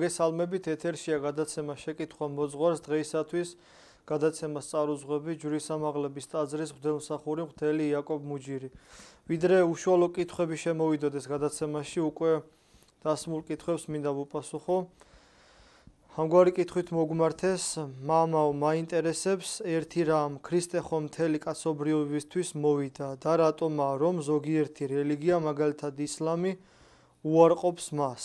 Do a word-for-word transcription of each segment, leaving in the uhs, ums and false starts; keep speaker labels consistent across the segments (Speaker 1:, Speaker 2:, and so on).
Speaker 1: მოგესალმებით, ეთერშია გადაცემა შეკითხვა მოძღვარს. დღეისათვის გადაცემას წარუძღვები ჯვრის ამაღლების ტაძრის მღვდელმსახური მღვდელი იაკობ მუჯირი. ვიდრე უშუალო კითხვები შემოვიდოდეს გადაცემაში, უკვე დასმულ კითხვებს მინდა ვუპასუხო. ამგვარი კითხვით მოგმართეს, მამაო, მაინტერესებს ერთი რამ ქრისტე ხომ მთელი კაცობრიობისთვის მოვიდა და რატომაა რომ ზოგიერთი რელიგია, მაგალითად ისლამი, უარყოფს მას.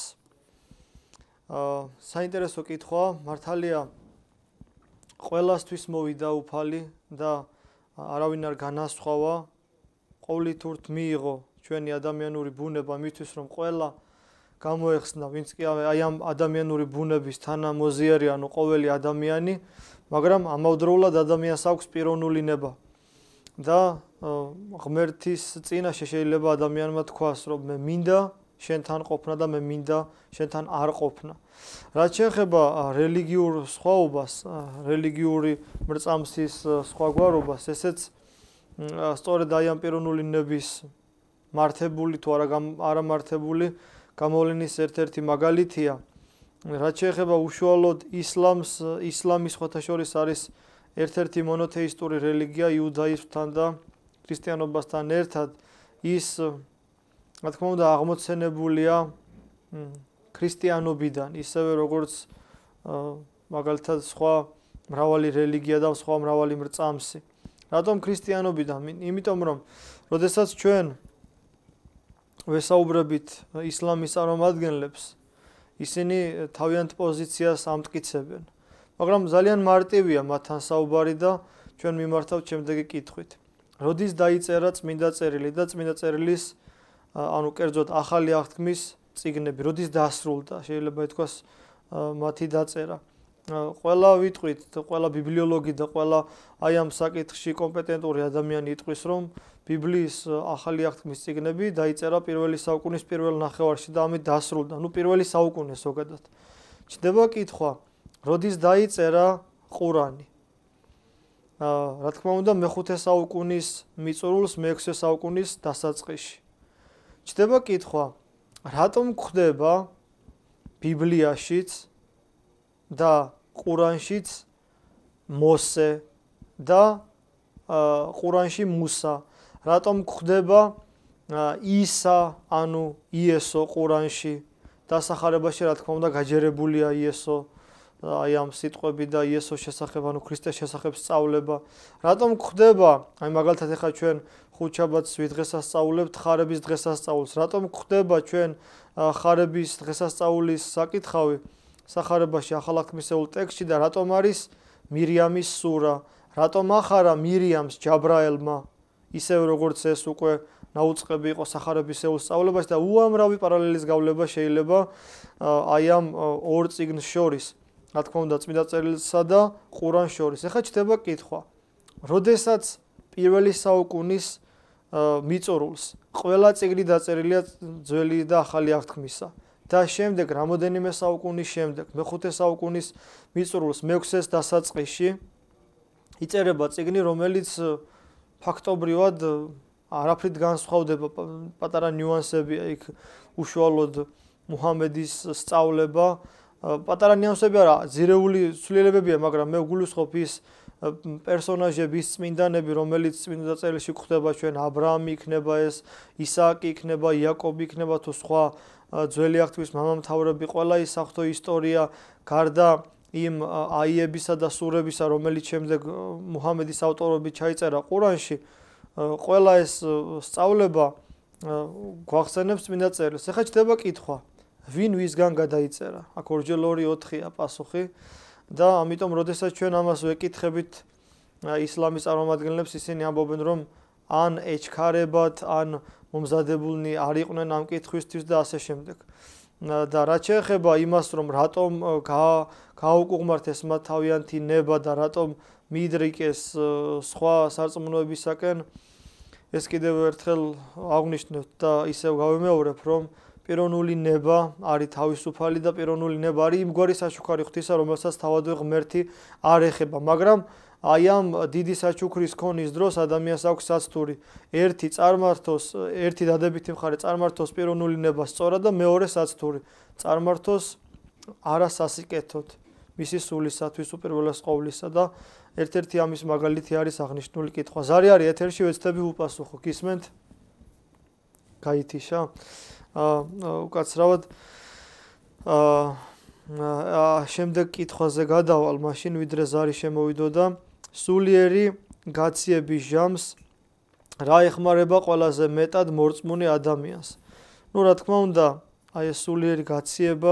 Speaker 1: აა საინტერესო კითხვა, მართალია ყველასთვის მოვიდა უფალი და არავინ არ განასხვავა. ყოვლით ურთ მიიღო ჩვენი ადამიანური ბუნება მისთვის რომ ყველა გამოეხსნა, ვინც კი აი ამ ადამიანური ბუნების თანამოზიარი, ანუ ყოველი ადამიანი, მაგრამ ამავდროულად ადამიანს აქვს პიროვნული ნება. და ღმერთის წინაშე შეიძლება ადამიანმა თქვას, რომ მე მინდა შენთან ყოფნა და მე მინდა შენთან არ ყოფნა. რაც შეეხება რელიგიურ სხვაობას, რელიგიური მრწამსის სხვაგვარობას, ესეც სწორედ აი ამ პიროვნული ნების მართებული თუ არა მართებული გამოვლენის ერთ-ერთი მაგალითია. რაც შეეხება უშუალოდ ისლამს, ისლამი სხვათა შორის არის ერთ-ერთი მონოთეისტური რელიგია იუდაიზმთან და ქრისტიანობასთან ერთად. ის რა თქმა უნდა აღმოცენებულია ქრისტიანობიდან, ისევე როგორც მაგალითად სხვა მრავალი რელიგია და სხვა მრავალი მრწამსი. რატომ ქრისტიანობიდან? იმიტომ რომ როდესაც ჩვენ ვესაუბრებით ისლამის წარმომადგენლებს, ისინი თავიანთ პოზიციას ამტკიცებენ. მაგრამ ძალიან მარტივია მათთან საუბარი და ჩვენ მიმართავთ შემდეგი კითხვით. როდის დაიწერა წმინდა წერილი და წმინდა წერილის ანუ კერძოდ ახალი აღთქმის წიგნები, როდის დასრულდა, შეიძლება ითქვას მათი დაწერა. ყველა ვიტყვით, ყველა ბიბლიოლოგი და ყველა აი ამ საკითხში კომპეტენტური ადამიანი იტყვის, რომ ბიბლიის ახალი აღთქმის წიგნები დაიწერა პირველი საუკუნის პირველ ნახევარში და ამით დასრულდა. ნუ პირველი საუკუნე ზოგადად. ჩნდება კითხვა, როდის დაიწერა ყურანი? აა რა თქმა უნდა, მეხუთე საუკუნის მიწურულს მეექვსე საუკუნის დასაწყისში. ჩნდება კითხვა, რატომ გვხვდება ბიბლიაშიც და ყურანშიც მოსე და ყურანში მუსა? რატომ გვხვდება ისა, ანუ იესო ყურანში? დასახარებაში რა თქმა უნდა გაჯერებულია იესო, აი ამ სიტყვები და იესოს შესახებ, ანუ ქრისტეს შესახებ სწავლება. რატომ გვხვდება, აი მაგალითად ახლა ჩვენ ხუთშაბათს ვიდღესასწაულებთ ხარების დღესასწაულს. რატომ გვხვდება ჩვენ ხარების დღესასწაულის საკითხავი სახარებაში ახალ აღთქმისეულ ტექსტში და რატომ არის მირიამის სურა? რატომ ახარა მირიამს ჯაბრაელმა, ისევ როგორც ეს უკვე ნაუწყები იყო სახარებისეულ სწავლებაში და უამრავი პარალელის გავლება შეიძლება აი ამ ორ წიგნს შორის, რა თქმა უნდა წმინდა წერილსა და ყურანს შორის. ახლა ჩნდება კითხვა, როდესაც პირველი საუკუნის მიწურულს ყველა წიგნი დაწერილია ძველი და ახალი აღთქმისა და შემდეგ რამოდენიმე საუკუნის შემდეგ, მეხუთე საუკუნის მიწურულს მეექვსეს დასაწყისში იწერება წიგნი, რომელიც ფაქტობრივად არაფრით განსხვავდება, პატარა ნიუანსებია იქ უშუალოდ მუჰამედის სწავლება, პატარა ნიუანსები არა, ძირეული ცვლილებებია, მაგრამ მე ვგულისხმობ ის პერსონაჟები, ის წმინდანები, რომელიც წმინდა წერილში გვხვდება, ჩვენ აბრაამი იქნება ეს, ისააკი იქნება, იაკობი იქნება თუ სხვა ძველი აღთქმის მამამთავრები, ყველა ის საღვთო ისტორია, გარდა იმ აიებისა და სურებისა, რომელიც შემდეგ მუჰამედის ავტორობით ჩაიწერა ყურანში, ყველა ეს სწავლება გვახსენებს წმინდა წერილს. ახლა ჩნდება კითხვა, ვინ ვისგან გადაიწერა? აქ ორჯერ ორი ოთხია პასუხი და ამიტომ როდესაც ჩვენ ამას ვეკითხებით ისლამის წარმომადგენლებს, ისინი ამბობენ, რომ ან ეჩქარებათ, ან მომზადებულნი არ იყვნენ ამ კითხვისთვის და ასე შემდეგ. და რაც შეეხება იმას, რომ რატომ გააუკუღმართეს მათ თავიანთი ნება და რატომ მიიდრიკეს სხვა სარწმუნოებისაკენ, ეს კიდევ ერთხელ აღვნიშნებთ და ისევ გავიმეორებ, რომ პიროვნული ნება არის თავისუფალი და პიროვნული ნება არის იმგვარი საჩუქარი ღვთისა, რომელსაც თავადვე ღმერთი არ ეხება, მაგრამ აი ამ დიდი საჩუქრის ქონის დროს ადამიანს აქვს საცთური ერთი წარმართოს, ერთი დადებითი მხარე წარმართოს პიროვნული ნება სწორად და მეორე საცთური წარმართოს არასასიკეთოდ მისი სულისათვის უპირველეს ყოვლისა და ერთ-ერთი ამის მაგალითი არის აღნიშნული კითხვა. ზარი არის ეთერში ვეცდები უპასუხო. გისმენთ? გაითიშა? აა უკაცრავად აა შემდეგ კითხვაზე გადავალ, მაშინ ვიდრე ზარი შემოვიდოდა. სულიერი გაციების ჟამს რა ეხმარება ყველაზე მეტად მორწმუნე ადამიანს? ნუ რა თქმა უნდა, აი ეს სულიერი გაციება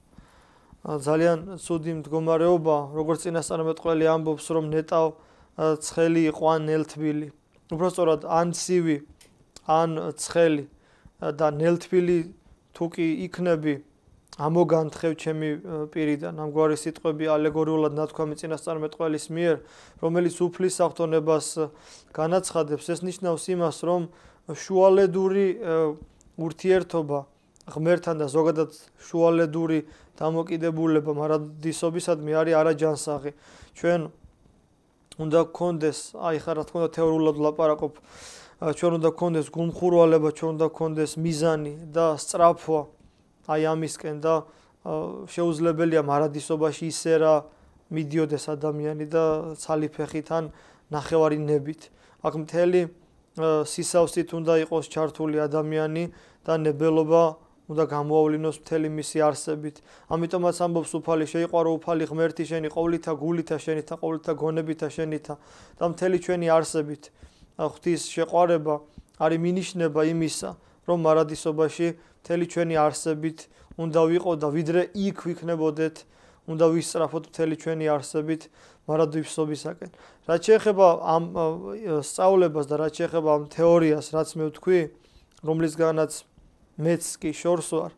Speaker 1: ძალიან ცუდი მდგომარეობა, როგორც წინასწარმეტყველი ამბობს, რომ ნეტავ ცხელი იყო ან ნელთბილი. უბრალოდ ან ცივი, ან ცხელი და ნელთბილი თუ კი იქნები, ამოგანთხევ ჩემი პირიდან ამგვარი სიტყვები ალეგორიულად ნათქვამი წინასწარმეტყველის მიერ, რომელიც უფლის აღტონებას განაცხადებს, ეს ნიშნავს იმას, რომ შუალედური ურთიერთობა ღმერთთან და ზოგადად შუალედური დამოკიდებულება მარადისობისადმი არის არაჯანსაღი. ჩვენ უნდა გქონდეს, აი ხარ რა თქმა უნდა თეორიულად ვლაპარაკობ, ჩვენ უნდა გქონდეს გულმხურვალება, ჩვენ უნდა გქონდეს მიზანი და სწრაფვა აი ამისკენ და შეუძლებელია მარადისობაში ისე რა მიდიოდეს ადამიანი და ცალი ფეხით ან ნახევარი ნებით. აქ მთელი სისავსით უნდა იყოს ჩართული ადამიანი და ნებელობა უნდა გამოავლინოს მთელი მისი არსებით. ამიტომაც ამბობს უფალი, შეიყვარო უფალი ღმერთი შენი ყოვლითა გულითა შენითა ყოვლითა გონებითა შენითა და მთელი ჩვენი არსებით. ღვთის შეყვარება არის მინიშნება იმისა, რომ მარადისობაში მთელი ჩვენი არსებით უნდა ვიყო და ვიდრე იქ ვიქნებოდეთ, უნდა ვისწრაფოთ მთელი ჩვენი არსებით მარადისობისაკენ. რაც შეეხება ამ სწავლებას და რაც შეეხება ამ თეორიას, რაც მე ვთქვი, რომლისგანაც მეც კი შორს ვარ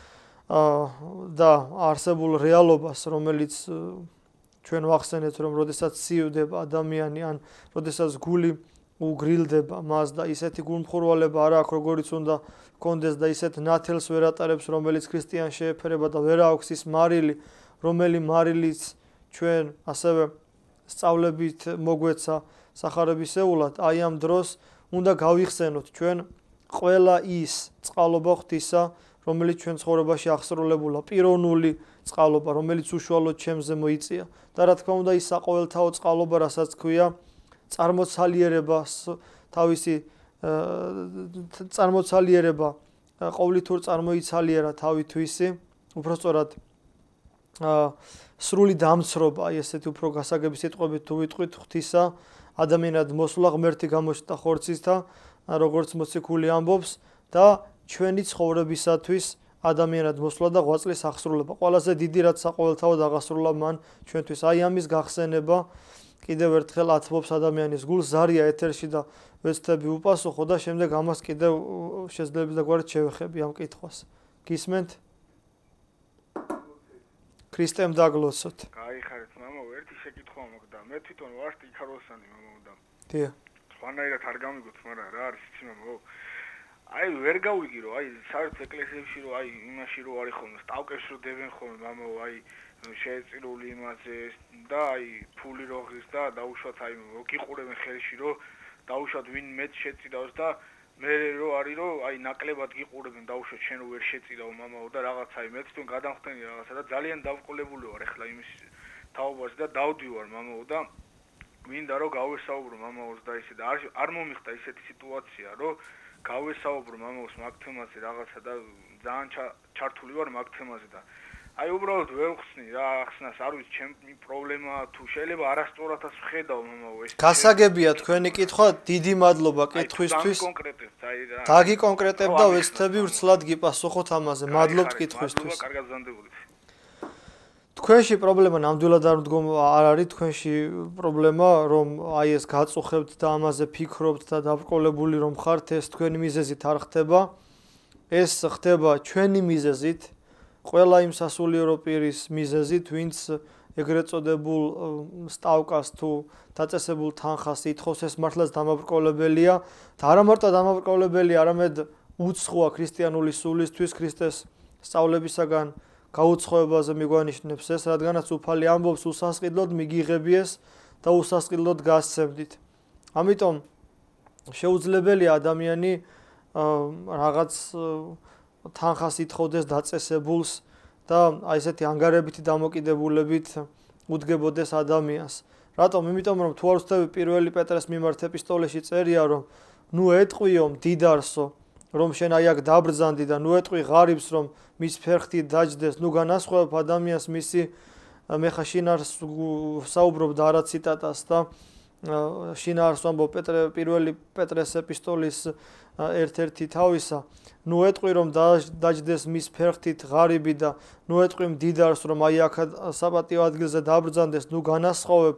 Speaker 1: და არსებულ რეალობას, რომელიც ჩვენ ვახსენეთ, რომ როდესაც ცივდება ადამიანი ან როდესაც გული უგრილდება მას და ისეთი გულმხურვალება არ აქვს, როგორიც უნდა გქონდეს და ისეთ ნათელს ვერ ატარებს, რომელიც ქრისტიან შეეფერება და ვერ აქვს ის მარილი, რომელი მარილიც ჩვენ ასევე სწავლებით მოგვეცა სახარებისეულად, აი ამ დროს უნდა გავიხსენოთ ჩვენ ყველა ის წყალობა ღვთისა, რომელიც ჩვენ ცხოვრებაში აღსრულებულა, პიროვნული წყალობა, რომელიც უშუალოდ ჩემზე მოიწია და რა თქმა უნდა ის საყოველთაო წყალობა, რასაც ქვია წარმოცალიერება, თავისი წარმოცალიერება, ყოვლითურ წარმოიცალიერა თავითვისი, უბრალოდ სრული დამცრობა, აი ესეთი უფრო გასაგები სიტყვებით თუ ვიტყვით ღვთისა, ადამიანად მოსვლა ღმერთი გამოჩნდა ხორცისთა, როგორც მოციქული ამბობს და ჩვენი ცხოვრებისათვის ადამიანად მოსვლა და ღვაწლის აღსრულება. ყველაზე დიდი რაც საყოველთაოდ აღასრულა მან ჩვენთვის. აი ამის გახსენება კიდევ ერთხელ ათბობს ადამიანის გულს, ზარია ეთერში და ვეცდები უპასუხო და შემდეგ ამას კიდევ შეძლებს და გვარით შევეხები ამ კითხვას. გისმენთ? ქრისტემ დაგლოცოთ.
Speaker 2: გაიხარეთ მამაო, ერთი შეკითხვა მოგდა. მე თვითონ ვარ ტიქაროსანი მამაო და.
Speaker 1: დიახ.
Speaker 2: სხვანაირად არ გამიგოთ, მაგრამ რა არის იცი მამაო? აი ვერ გავიგი რომ აი საერთოდ ეკლესიებში რომ აი იმაში რომ არის ხოლმე სტავკებს რომ დებენ ხოლმე მამაო, აი შეეწირული იმაზე და აი ფული როღის და დაუშვათ აი გიყურებენ ხელში რომ დაუშვათ ვინ მეც შეწირავს და მე რო არის რომ აი ნაკლებად გიყურებენ დაუშვათ შენ რო ვერ შეწირავ მამაო და რაღაცა აი მე თვითონ გადამხდენი რაღაცა და ძალიან დავყოლებული ვარ ახლა იმის თაობაზე და დავდივარ მამაო და მინდა რომ გავესაუბრო მამაოს და ისე და არ არ მომიხდა ისეთი სიტუაცია რომ გავესაუბრო მამაოს მაგ თემაზე რაღაცა და ძალიან ჩართული ვარ მაგ თემაზე და აი უბრალოდ ვერ ვხსნი რა ახსნას არ ვიცი ჩემი პრობლემაა თუ შეიძლება არასწორადაც ვხედავ მამაო ეს
Speaker 1: გასაგებია თქვენი კითხვა დიდი მადლობა კითხვისთვის დაგიკონკრეტებ და ვეცდები ვრცლად გიპასუხოთ ამაზე მადლობთ კითხვისთვის
Speaker 2: კარგად ზანდებული
Speaker 1: თქვენში პრობლემა ნამდვილად არ მდგომ არ არის თქვენში პრობლემა რომ აი ეს გაწუხებთ და ამაზე ფიქრობთ და დაბრკოლებული რომ ხართ ეს თქვენი მიზეზით არ ხდება ეს ხდება ჩვენი მიზეზით ყველა იმ სასულიერო პირის მიზეზით ვინც ეგრეთ წოდებულ სტავკას თუ დაწესებულ თანხას ითხოვს ეს მართლაც დამაბრკოლებელია და არა მარტო დამაბრკოლებელია არამედ უცხოა ქრისტიანული სულისთვის ქრისტეს სწავლებისაგან გაუცხოებაზე მიგვანიშნებს ეს, რადგანაც უფალი ამბობს უსასყიდლოდ მიგიღებიეს და უსასყიდლოდ გასცემდით. ამიტომ შეუძლებელია ადამიანი რაღაც თანხას ითხოვდეს დაწესებულს და აი ესეთი ანგარებითი დამოკიდებულებით უდგებოდეს ადამიანს. რატომ? იმიტომ რომ თუ არ ვცდები პირველი პეტრეს მიმართ ეპისტოლეში წერია რომ ნუ ეტყვიო მდიდარსო რომ შენ აი აქ დაბრძანდი და ნუ ეტყვი ღარიბს რომ მის ფერხთი დაჯდეს, ნუ განასხვავებ ადამიანს მისი მეხა შინაარს საუბრობ და არა ციტატას და შინაარს ვამბობ პეტრე პირველი პეტრეს ეპისტოლის ერთ-ერთი თავისა, ნუ ეტყვი რომ დაჯდეს მის ფერხთით ღარიბი და ნუ ეტყვი მდიდარს რომ აი აქ საპატიო ადგილზე დაბრძანდეს, ნუ განასხვავებ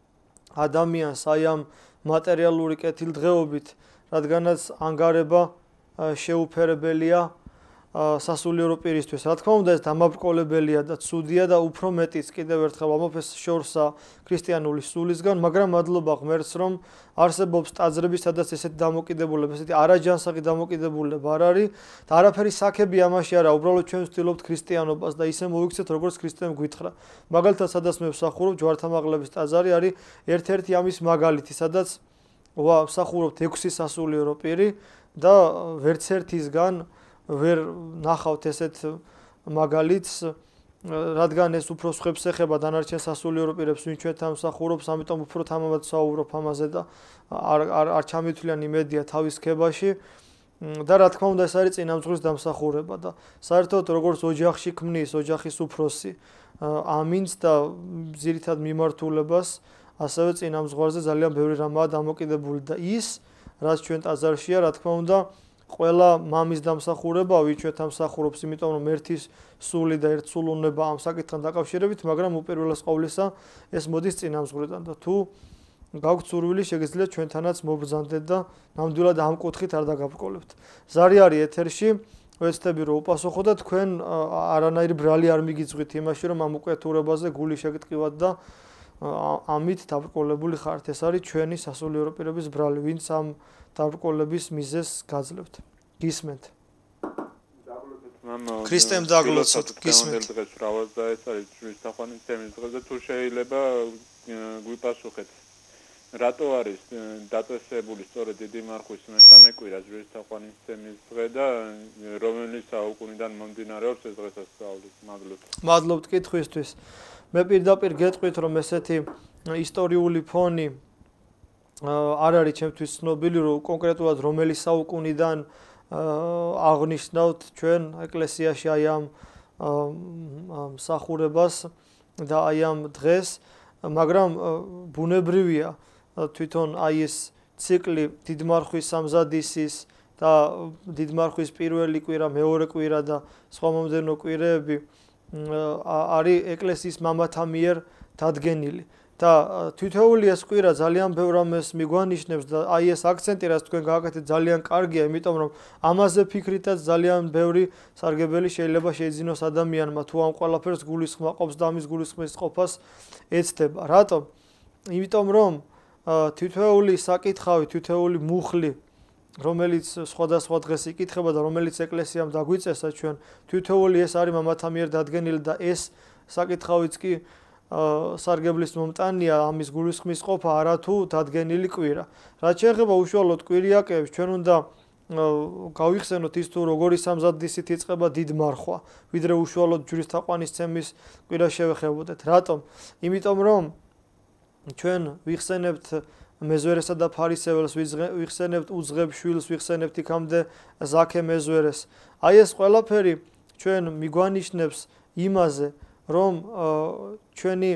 Speaker 1: ადამიანს აი ამ მატერიალური კეთილდღეობით, რადგანაც ანგარება შეუფერებელია სასულიერო პირისთვის. Რა თქმა უნდა, ეს დამაბრკოლებელია და ცუდია და უფრო მეტიც კიდევ ერთხელ ვამბობ ეს შორსა ქრისტიანული სულისგან, მაგრამ მადლობა ღმერთს, რომ არსებობს ტაძრები, სადაც ესეთი დამოკიდებულება, ესეთი არაჯანსაღი დამოკიდებულება არ არის და არაფერი საქები ამაში არა, უბრალოდ ჩვენ ვცდილობთ ქრისტიანობას და ისე მოვიქცეთ, როგორც ქრისტემ გვითხრა. მაგალითად, სადაც მე ვსახურობ, ჯვართამაღლების ტაძარი არის ერთ-ერთი ამის მაგალითი, სადაც ვსახურობთ ექვსი სასულიერო პირი და ვერც ერთისგან ვერ ნახავთ ესეთ მაგალითს, რადგან ეს უფრო სხვებს ეხება დანარჩენ სასულიერო პირებს, ვინც ჩვენთან მსახურობს, ამიტომ უფრო თამამად ვსაუბრობ ამაზე და არ არ არ ჩამithვლიან იმედია თავის ქებაში და რა თქმა უნდა ეს არის წინამძღვრის დამსახურება და საერთოდ როგორც ოჯახში ქმნის ოჯახის უფროსი ამინს და ძირითად მიმართულებას, ასევე წინამძღვარზე ძალიან ბევრი რამაა დამოკიდებული და ის, რაც ჩვენ ტაძარშია, რა თქმა უნდა ყველა მამის დამსახურება, ვინც ჩვენთან მსახურობს, იმიტომ რომ ერთის სული და ერთსულოვნება ამ საკითხთან დაკავშირებით, მაგრამ უპირველეს ყოვლისა ეს მოდის წინამძღვრიდან და თუ გაქვთ სურვილი, შეგიძლიათ ჩვენთანაც მობრძანდეთ და ნამდვილად ამ კუთხით არ დაგაბრკოლებთ. ზარი არის ეთერში, ვეცდები რომ უპასუხო და თქვენ არანაირი ბრალი არ მიგიწვით იმაში, რომ ამ უკეთურებაზე გული შეგტყივათ და ამით დაბრკოლებული ხართ. ეს არის ჩვენი სასულიერო პირების ბრალი, ვინც ამ დაბრკოლების მიზეზს გაძლევთ. გისმენთ. ქრისტემ დაგლოცოთ, გისმენთ.
Speaker 3: დღეს რავად და ეს არის ჩვენთახვანის თემის დღე და თუ შეიძლება გვიპასუხეთ. რატო არის დაწესებული სწორედ დიდი მარხვის მესამე კვირა ჩვენთახვანის თემის დღე და რომელი საუკუნიდან მომდინარეობს ეს დღესასწაული? მადლობთ.
Speaker 1: მადლობთ კითხვისთვის. მე პირდაპირ გეტყვით რომ ესეთი ისტორიული ფონი არ არის ჩემთვის ცნობილი, რომ კონკრეტულად რომელი საუკუნიდან აღნიშნავთ ჩვენ ეკლესიაში აი ამ მსახურებას და აი ამ დღეს, მაგრამ ბუნებრივია თვითონ აი ეს ციკლი დიდმარხვის სამზადისის და დიდმარხვის პირველი კვირა, მეორე კვირა და სხვა მომდევნო კვირეები არის ეკლესიის მამათა მიერ დადგენილი. და თითოეული ეს კვირა ძალიან ბევრ რამეს მიგვანიშნებს და აი ეს აქცენტი, რაც თქვენ გააკეთეთ, ძალიან კარგია, იმიტომ რომ ამაზე ფიქრითაც ძალიან ბევრი სარგებელი შეიძლება შეიძინოს ადამიანმა, თუ ამ ყველაფერს გულისხმობს და ამის გულისხმის ყოფას ეცდება. რატომ? იმიტომ რომ თითოეული საკითხავი, თითოეული მუხლი, რომელიც სხვადასხვა დღეს იკითხება და რომელიც ეკლესიამ დაგვიწესა ჩვენ, თითოეული ეს არის მამათა მიერ დადგენილი და ეს საკითხავიც კი სარგებლის მომტანია ამის გულისხმის ყოფა არათუ დადგენილი კვირა. რაც შეეხება უშუალოდ კვირიაკებს, ჩვენ უნდა გავიხსენოთ ის თუ როგორი სამზადისით იწყება დიდმარხვა, ვიდრე უშუალოდ ჯვრისთაყვანის ცემის კვირა შევეხებოდეთ. რატომ? იმიტომ რომ ჩვენ ვიხსენებთ მეზვერესა და ფარისეველს, ვიხსენებთ უძღებ შვილს, ვიხსენებთ იქამდე ზაქე მეზვერეს. აი ეს ყველაფერი ჩვენ მიგვანიშნებს იმაზე, რომ ჩვენი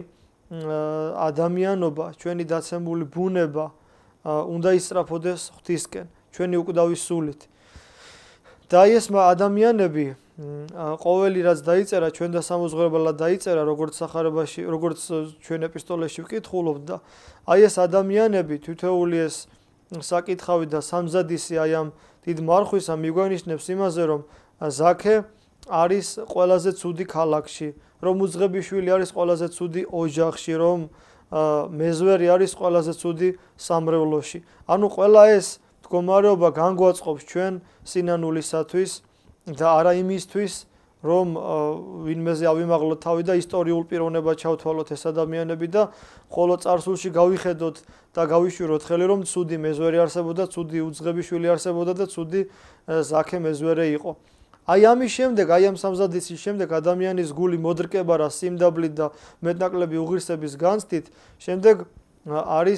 Speaker 1: ადამიანობა, ჩვენი დაცემული ბუნება უნდა ისწრაფოდეს ღვთისკენ, ჩვენი უკვდავის სულით. და ეს ადამიანები, ყოველი რაც დაიწერა, ჩვენ და სამოზღერებლად დაიწერა, როგორც სახარებაში, როგორც ჩვენ ეპისტოლეში ვკითხულობთ და აი ეს ადამიანები, თითოეული ეს საკითხავი და სამზადისი აი ამ დიდ მარხვისა მიგვანიშნებს იმაზე, რომ ზაქე არის ყველაზე ცუდი ქალაქში, რომ უძღებიშვილი არის ყველაზე ცუდი ოჯახში, რომ მეზვერი არის ყველაზე ცუდი სამრევლოში. ანუ ყველა ეს მდგომარეობა განგვაწყობს ჩვენ სინანულისათვის და არა იმისთვის, რომ ვინმეზე ავიმაღლოთ თავი და ისტორიულ პიროვნებად ჩავთვალოთ ეს ადამიანები და ხოლო წარსულში გავიხედოთ და გავიშვიროთ ხელი, რომ ცუდი მეზვერი არსებობდა, ცუდი უძღებიშვილი არსებობდა და ცუდი ზაქე მეზვერე იყო. აი ამის შემდეგ, აი ამ სამზადისის შემდეგ ადამიანის გული მოდრკება რა სიმდაბლით და მეტნაკლები უღირსების განცდით, შემდეგ არის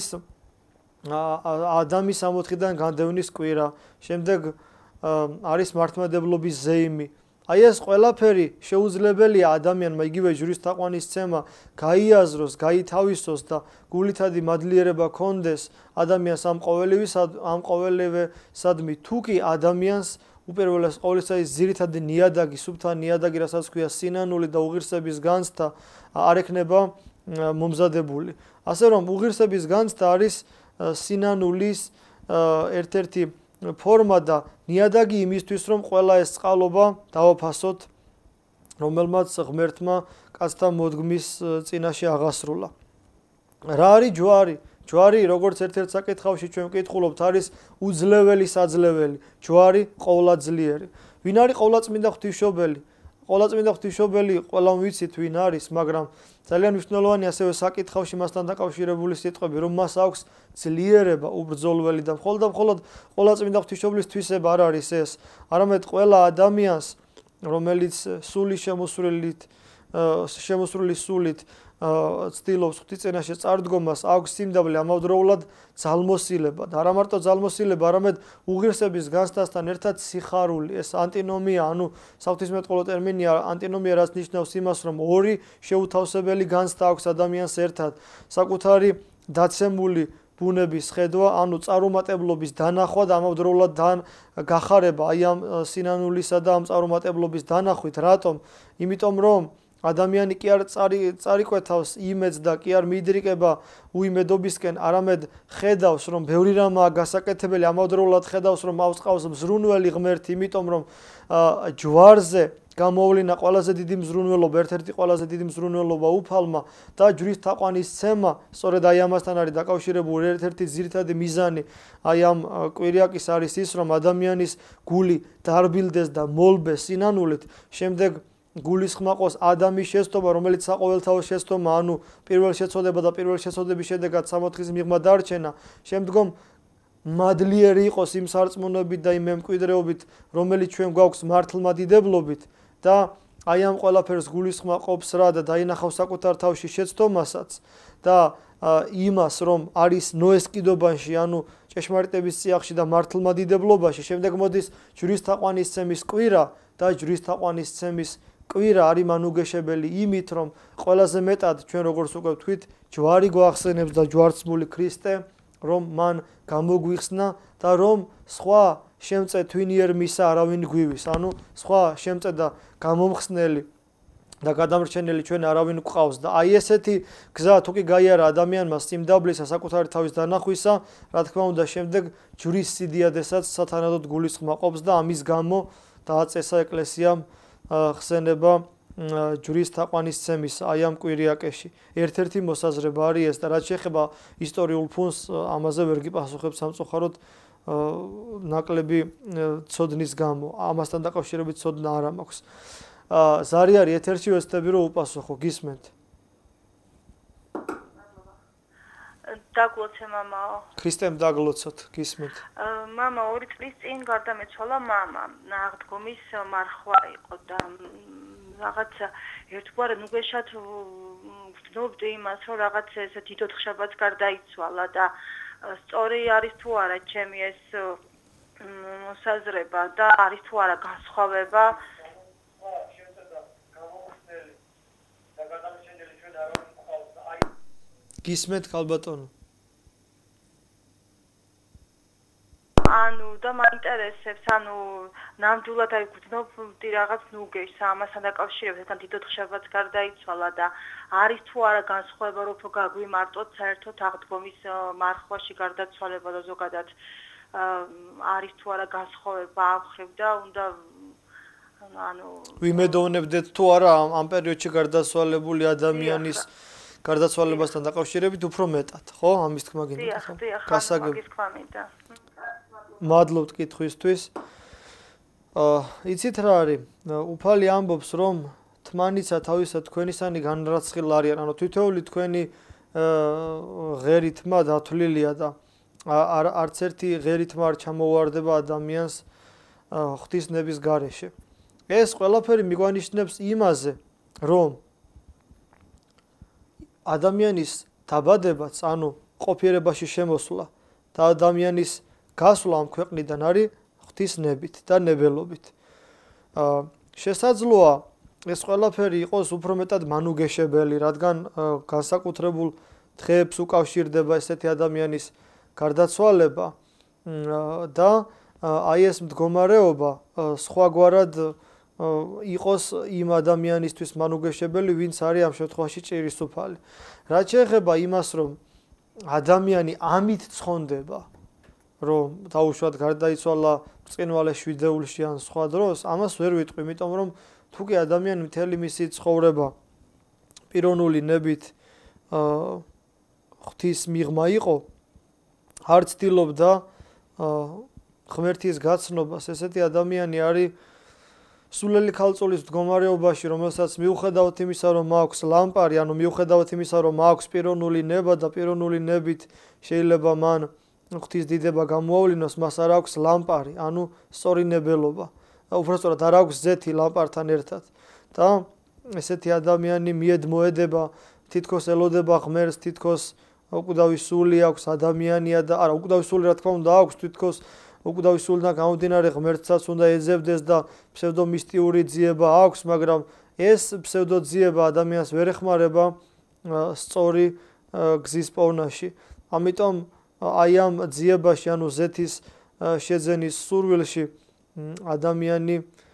Speaker 1: ადამის სამოთხიდან განდევნის კვირა, შემდეგ არის მართლმადებლობის ზეიმი. აი ეს ყველაფერი შეუძლებელია ადამიანმა იგივე ჯვრის თაყვანისცემა გაიაზროს, გაითავისოს და გულითადი მადლიერება ქონდეს ადამიანს ამ ყოველივისად, ამ ყოველივესადმი თუ კი ადამიანს უპირველეს ყოვლისა ის ძირითადი ნიადაგი, სუფთა ნიადაგი, რასაც ქვია სინანული და უღირსების განცდა არ ექნება მომზადებული. ასე რომ უღირსების განცდა არის სინანულის ერთ-ერთი ფორმა და ნიადაგი იმისთვის, რომ ყველა ეს წყალობა დავაფასოთ, რომელმაც ღმერთმა კაცთა მოდგმის წინაშე აღასრულა. რა არის ჯვარი? ჯვარი, როგორც ერთ-ერთ საკითხავში ჩვენ ვკითხულობთ, არის უძლეველი საძლეველი. ჯვარი ყოვლადძლიერი. ვინ არის ყოვლადწმინდა ღვთისმშობელი? ყოვლადწმინდა ღვთისმშობელი ყველამ ვიცით ვინ არის, მაგრამ ძალიან მნიშვნელოვანი ასევე საკითხავში მასთან დაკავშირებული სიტყვები, რომ მას აქვს ძლიერება უბრძოლველი და მხოლოდ და მხოლოდ ყოვლადწმინდა ღვთისმშობლის თვისება არ არის ეს, არამედ ყველა ადამიანს, რომელიც სული შემოსვლით, შემოსვლილი სულით ცდილობს ღვთისწინაშე წარდგომას, აქვს სიმდაბლე ამავდროულად ძალმოსილება და არა მარტო ძალმოსილება, არამედ უღირსების განცდასთან ერთად სიხარული, ეს ანტინომია, ანუ საღვთისმეტყველო ტერმინია ანტინომია, რაც ნიშნავს იმას, რომ ორი შეუთავსებელი განცდა აქვს ადამიანს ერთად, საკუთარი დაცემული ბუნების ხედვა, ანუ წარუმატებლობის დანახვა და ამავდროულად გახარება აი ამ სინანულისა და ამ წარუმატებლობის დანახვით. რატომ? იმიტომ რომ ადამიანი კი არ წარიკვეთავს იმედს და კი არ მიიდრიკება უიმედობისკენ, არამედ ხედავს, რომ ბევრი რამაა გასაკეთებელი, ამავდროულად ხედავს, რომ ავსყავს მზრუნველი ღმერთი, იმიტომ რომ ჯვარზე გამოავლინა ყველაზე დიდი მზრუნველობა, ერთ-ერთი ყველაზე დიდი მზრუნველობა უფალმა და ჯვრის თაყვანისცემა, სწორედ აი ამასთან არის დაკავშირებული ერთ-ერთი ძირითადი მიზანი აი ამ კვირიაკის არის ის, რომ ადამიანის გული დარბილდეს და მოლბეს სინანულით, შემდეგ გულისხმაყოს ადამიანის შეცდომა, რომელიც საყოველთაო შეცდომა, ანუ პირველ შეცოდება და პირველ შეცოდების შედეგად სამოთხის მიღმა დარჩენა, შემდგომ მადლიერი იყოს იმ სარწმუნოებით და იმ მემკვიდრეობით, რომელიც ჩვენ გვაქვს მართლმადიდებლობით და აი ამ ყველაფერს გულისხმაყობს რა და დაინახავს საკუთარ თავში შეცდომასაც და იმას, რომ არის ნოეს კიდობანში, ანუ ჭეშმარიტების წიაღში და მართლმადიდებლობაში, შემდეგ მოდის ჯვრის თაყვანისცემის კვირა და ჯვრის თაყვანისცემის კვირა არის მანუგეშებელი იმით, რომ ყველაზე მეტად ჩვენ როგორც უკვე ვთქვით, ჯვარი გვახსენებს და ჯვარცმული ქრისტე, რომ მან გამოგვიხსნა და რომ სხვა შემწე თვინიერ მისა არავინ გვივის, ანუ სხვა შემწე და გამომხსნელი და გადამრჩენელი ჩვენ არავინ გვყავს და აი ესეთი გზა თუ კი გაიარა ადამიანმა სიმდაბლისა საკუთარი თავის დანახვისა, რა თქმა უნდა, შემდეგ ჯვრის სიდიადებსაც სათანადოდ გულისხმაყობს და ამის გამო დააწესა ეკლესიამ ხსენება ჯვრის თაყვანისცემის აი ამ კვირიაკეში. ერთ-ერთი მოსაზრება არის ეს და რაც შეეხება ისტორიულ ფონს, ამაზე ვერ გიპასუხებ სამწუხაროდ ნაკლები ცოდნის გამო. ამასთან დაკავშირებით ცოდნა არ მაქვს. ზარი არის ეთერში, ვეცდები რომ უპასუხო, გისმენთ?
Speaker 4: დაგლოცე მამაო.
Speaker 1: ქრისტემ დაგლოცოთ, გისმენთ.
Speaker 4: მამა ორი წლის წინ გარდამეცვალა მამა. აღდგომის მარხვა იყო და რაღაცა ერთგვარად ნუგეშად ვგრძნობდი იმას, რომ რაღაც ესე თითოთხშაბაც გარდაიცვალა და სწორი არის თუ არა ჩემი ეს მოსაზრება და არის თუ არა განსხვავება
Speaker 1: გისმენთ ქალბატონო?
Speaker 4: ანუ და მაინტერესებს, ანუ ნამდვილად აი გძნობდი რაღაც ნუგეშს, ამასთან დაკავშირებით, თან თითოთხშაბაც გარდაიცვალა და არის თუ არა განსხვავება, რომ უფრო გაგვიმარტოთ საერთოდ აღდგომის მარხვაში გარდაცვალება და ზოგადად არის თუ არა განსხვავება ამ ხრივ და უნდა ანუ
Speaker 1: ვიმედოვნებდეთ თუ არა ამ პერიოდში გარდაცვალებული ადამიანის გარდაცვალებასთან დაკავშირებით უფრო მეტად, ხო? ამის თქმა გინდა, ხო?
Speaker 4: გასაგები. მაგის თქმა მინდა.
Speaker 1: მადლობთ კითხვისთვის. აა, იცით რა არის? უფალი ამბობს, რომ თმანიცა თავისა თქვენისანი განრაცხილ არიან, ანუ თითოეული თქვენი ღერი თმა დათვლილია და არც ერთი ღერი თმა არ ჩამოვარდება ადამიანს ღვთისნების გარეშე. ეს ყველაფერი მიგვანიშნებს იმაზე, რომ ადამიანის დაბადებაც, ანუ ყოფიერებაში შემოსვლა და ადამიანის გასვლა ამ ქვეყნიდან არის ღვთისნებით და ნებელობით. შესაძლოა ეს ყველაფერი იყოს უფრო მეტად მანუგეშებელი, რადგან განსაკუთრებულ დღეებს უკავშირდება ესეთი ადამიანის გარდაცვალება და აი ეს მდგომარეობა სხვაგვარად იყოს იმ ადამიანისთვის მანუგეშებელი, ვინც არის ამ შემთხვევაში ჭირისუფალი. რაც შეეხება იმას, რომ ადამიანი ამით ცხონდება, რომ დაუშვათ გარდაიცვალა ბრწყინვალე შვიდეულში ან სხვა დროს, ამას ვერ ვიტყვი, იმიტომ რომ თუ კი ადამიანი მთელი მისი ცხოვრება პიროვნული ნებით ღვთის მიღმა იყო, არ ცდილობდა ღმერთის გაცნობას, ესეთი ადამიანი არის სულელი ქალწულის მდგომარეობაში, რომელსაც მიუხედავად იმისა, რომ აქვს ლამპარი, ანუ მიუხედავად იმისა, რომ აქვს პიროვნული ნება და პიროვნული ნებით შეიძლება მან ღვთის დიდება გამოავლინოს, მას არ აქვს ლამპარი, ანუ სწორი ნებელობა. უბრალოდ არ აქვს ზეთი ლამპართან ერთად. და ესეთი ადამიანი მიედმოედება, თითქოს ელოდება ღმერთს, თითქოს უკვდავი სული აქვს ადამიანია და არა, უკვდავი სული რა თქმა უნდა აქვს, თითქოს უკვდავი სულიდან გამომდინარე ღმერთსაც უნდა ეძებდეს და ფსევდომისტიური ძიება აქვს, მაგრამ ეს ფსევდოძიება ადამიანს ვერ ეხმარება სწორი გზის პოვნაში. ამიტომ აი ამ ძიებაში, ანუ ზეთის შეძენის სურვილში ადამიანი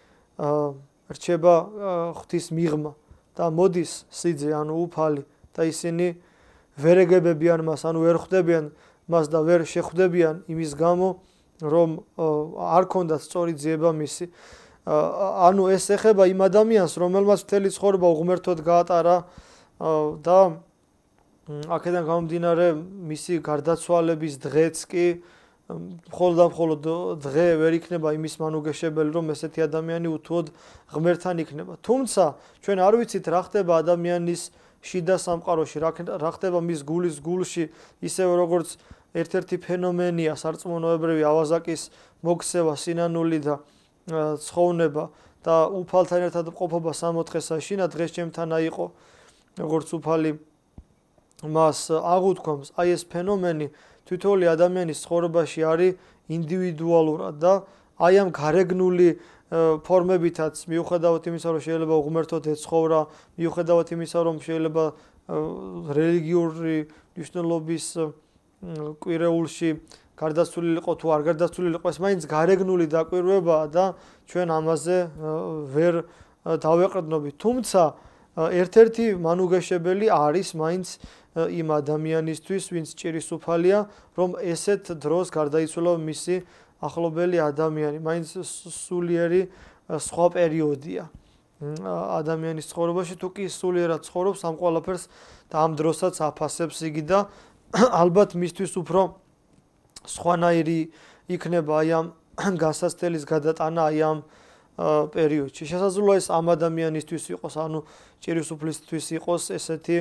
Speaker 1: რჩება ღვთის მიღმა და მოდის სიძე, ანუ უფალი და ისინი ვერ ეგებებიან მას, ანუ ვერ ხვდებიან მას და ვერ შეხვდებიან იმის გამო, რომ არ ქონდათ სწორი ძიება მისი. ანუ ეს ეხება იმ ადამიანს, რომელმაც მთელი ცხოვრება უღმერთოდ გაატარა და აქედან გამომდინარე მისი გარდაცვალების დღეც კი მხოლოდ და მხოლოდ დღე ვერ იქნება იმის მანუგეშებელი, რომ ესეთი ადამიანი უთუოდ ღმერთთან იქნება. თუმცა ჩვენ არ ვიცით რა ხდება ადამიანის შიდა სამყაროში, რა ხდება მის გულის გულში, ისევე როგორც ერთ-ერთი ფენომენია სარწმუნოებრივი ავაზაკის მოქცევა, სინანული და ცხოვრება და უფალთან ერთად ყოფობა სამოთხესა. შინა დღეს ჩემთანა იყო, როგორც უფალი მას აღუთქვამს, აი ეს ფენომენი თითოეული ადამიანის ცხოვრებაში არის ინდივიდუალურად და აი ამ გარეგნული ფორმებითაც, მიუხედავად იმისა, რომ შეიძლება უღმერთოდ ეცხოვრა, მიუხედავად იმისა, რომ შეიძლება რელიგიური მნიშვნელობის კვირეულში გარდაცვლილიყო თუ არ გარდაცვლილიყო, ეს მაინც გარეგნული დაკვირვებაა და ჩვენ ამაზე ვერ დავეყრდნობით. თუმცა ერთ-ერთი მანუგეშებელი არის მაინც იმ ადამიანისთვის, ვინც ჭირისუფალია, რომ ესეთ დროს გარდაიცვალა მისი ახლობელი ადამიანი, მაინც სულიერი სხვა პერიოდია ადამიანის ცხოვრებაში, თუ კი სულიერად ცხოვრობს ამ ყველაფერს და ამ დროსაც აფასებს იგი და ალბათ მისთვის უფრო სხვანაირი იქნება აი ამ გასაცდელის გადატანა აი ამ პერიოდში. შესაძლოა ეს ამ ადამიანისთვის იყოს, ანუ ჭირისუფლისთვის იყოს ესეთი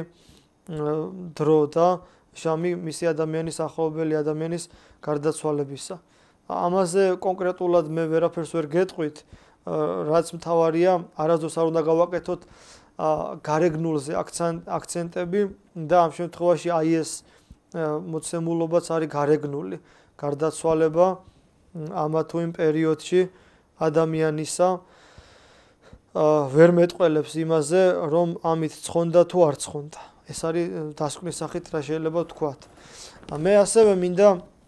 Speaker 1: დრო და ჟამი მისი ადამიანის ახლობელი ადამიანის გარდაცვალებისა. ამაზე კონკრეტულად მე ვერაფერს ვერ გეტყვით, რაც მთავარია, არასდროს არ უნდა გავაკეთოთ გარეგნულზე აქცენტები და ამ შემთხვევაში აი ეს მოცემულობაც არის გარეგნული გარდაცვალება ამა თუ იმ პერიოდში ადამიანისა ვერ მეტყველებს იმაზე, რომ ამით ცხონდა თუ არ ცხონდა. ეს არის დასკვნის სახით რა შეიძლება ვთქვათ. მე ასევე მინდა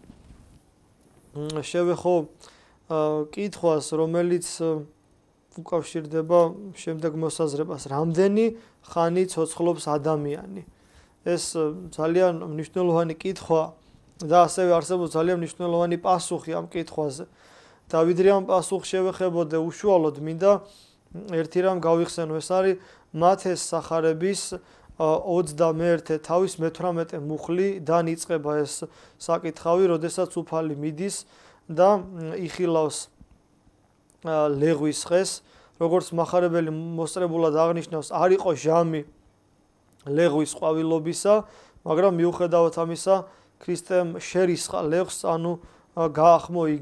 Speaker 1: შევეხო კითხვას, რომელიც უკავშირდება შემდეგ მოსაზრებას, რამდენი ხანი ცოცხლობს ადამიანი. ეს ძალიან მნიშვნელოვანი კითხვა და ასევე არსებობს ძალიან მნიშვნელოვანი პასუხი ამ კითხვაზე. და ვიდრე ამ პასუხს შევეხებოდე უშუალოდ, მინდა ერთი რამ გავიხსენო, ეს არის მათეს სახარების ოცდამეერთე თავის მეთვრამეტე მუხლი დაიწყება ეს საკითხავი, როდესაც უფალი მიდის და იხილავს ლეღვის ხეს, როგორც მახარებელი მოსწრებულად აღნიშნავს, არ იყო ჟამი ლეღვის ყვავილობისა, მაგრამ მიუხედავად ამისა, ქრისტემ შერისხა ლეღს, ანუ გაახმო იგი.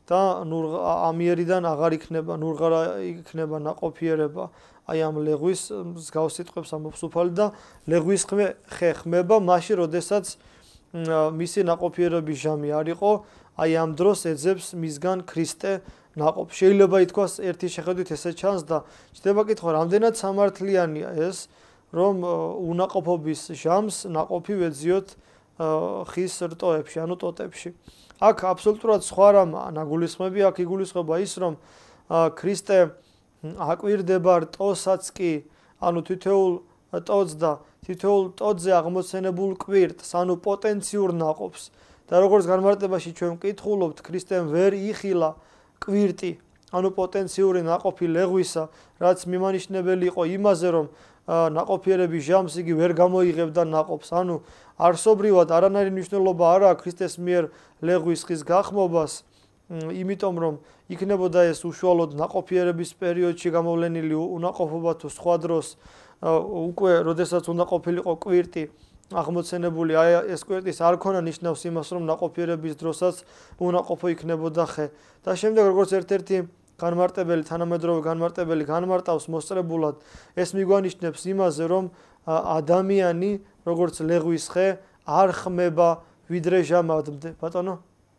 Speaker 1: და ამიერიდან აღარ იქნება ნურღარა იქნება ნაყოფიერება აი ამ ლეღვის მსგავს სიტყვებს ამბობს უფალი და ლეღვის ხე ხმება მაშინ როდესაც მისი ნაყოფიერების ჟამი არ იყო აი ამ დროს ეძებს მისგან ქრისტე ნაყოფ შეიძლება ითქვას ერთი შეხედვით ესე ჩანს და ჩდება კითხვა რამდენად სამართლიანია ეს რომ უნაყოფობის ჟამს ნაყოფი ვეძიოთ ხის რტოებში ანუ ტოტებში აქ აბსოლუტურად სხვა რამაა ნაგულისხმები აქ იგულისხმება ის რომ ქრისტე აკვირდება რტოსაც კი ანუ თითოეულ ტოტს და თითოეულ ტოტზე აღმოცენებულ კვირტს ანუ პოტენციურ ნაყოფს და როგორც განმარტებაში ჩვენ ვკითხულობთ ქრისტემ ვერ იხილა კვირტი ანუ პოტენციური ნაყოფი ლეღვისა რაც მიმანიშნებელი იყო იმაზე რომ ნაყოფიერების ჟამს იგი ვერ გამოიღებდა ნაყოფს ანუ არსობრივად არანაირი მნიშვნელობა არ აქვს ქრისტეს მიერ ლეღვის ხის გახმობას იმიტომ რომ იქნებოდა ეს უშუალოდ ნაყოფიერების პერიოდში გამოვლენილი უნაყოფობა თუ სხვა დროს უკვე როდესაც უნდა ყოფილიყო კვირტი აღმოცენებული აი ეს კვირტის არ ქონა ნიშნავს იმას რომ ნაყოფიერების დროსაც უნაყოფო იქნებოდა ხე და შემდეგ როგორც ერთ-ერთი განმარტებელი თანამედროვე განმარტებელი განმარტავს მოსწრებულად ეს მიგვანიშნებს იმაზე რომ ადამიანი როგორც ლეღვის ხე არ ხმება ვიდრე ჟამადმდე ბატონო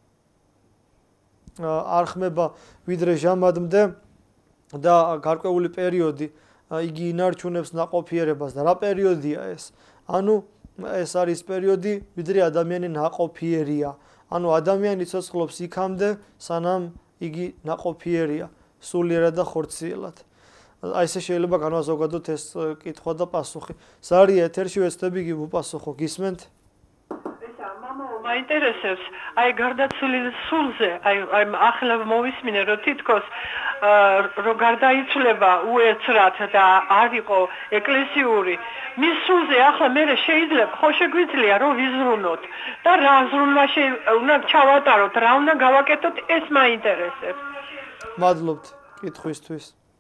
Speaker 1: არ ხმება ვიდრე ჟამადმდე და გარკვეული პერიოდი იგი ინარჩუნებს ნაყოფიერებას და რა პერიოდია ეს ანუ ეს არის პერიოდი ვიდრე ადამიანი ნაყოფიერია ანუ ადამიანი ცოცხლობს იქამდე სანამ იგი ნაყოფიერია სულიერად და ხორციელად აი ესე შეიძლება განვაზოგადოთ ეს კითხვა და პასუხი ზარია ეთერში ვეცდები გიპასუხო გისმენთ
Speaker 5: მაინტერესებს აი გარდაცვლილი სულზე აი ახლა მოვისმინე რომ თითქოს რომ გარდაიცვლება უეცრად და არ იყო ეკლესიური მის სულზე ახლა მე შეიძლება ხო შეგვიძლია რომ ვიზრუნოთ და რა ზრუნვა უნდა ჩავატაროთ რა უნდა გავაკეთოთ ეს მაინტერესებს
Speaker 1: მადლობთ კითხვისთვის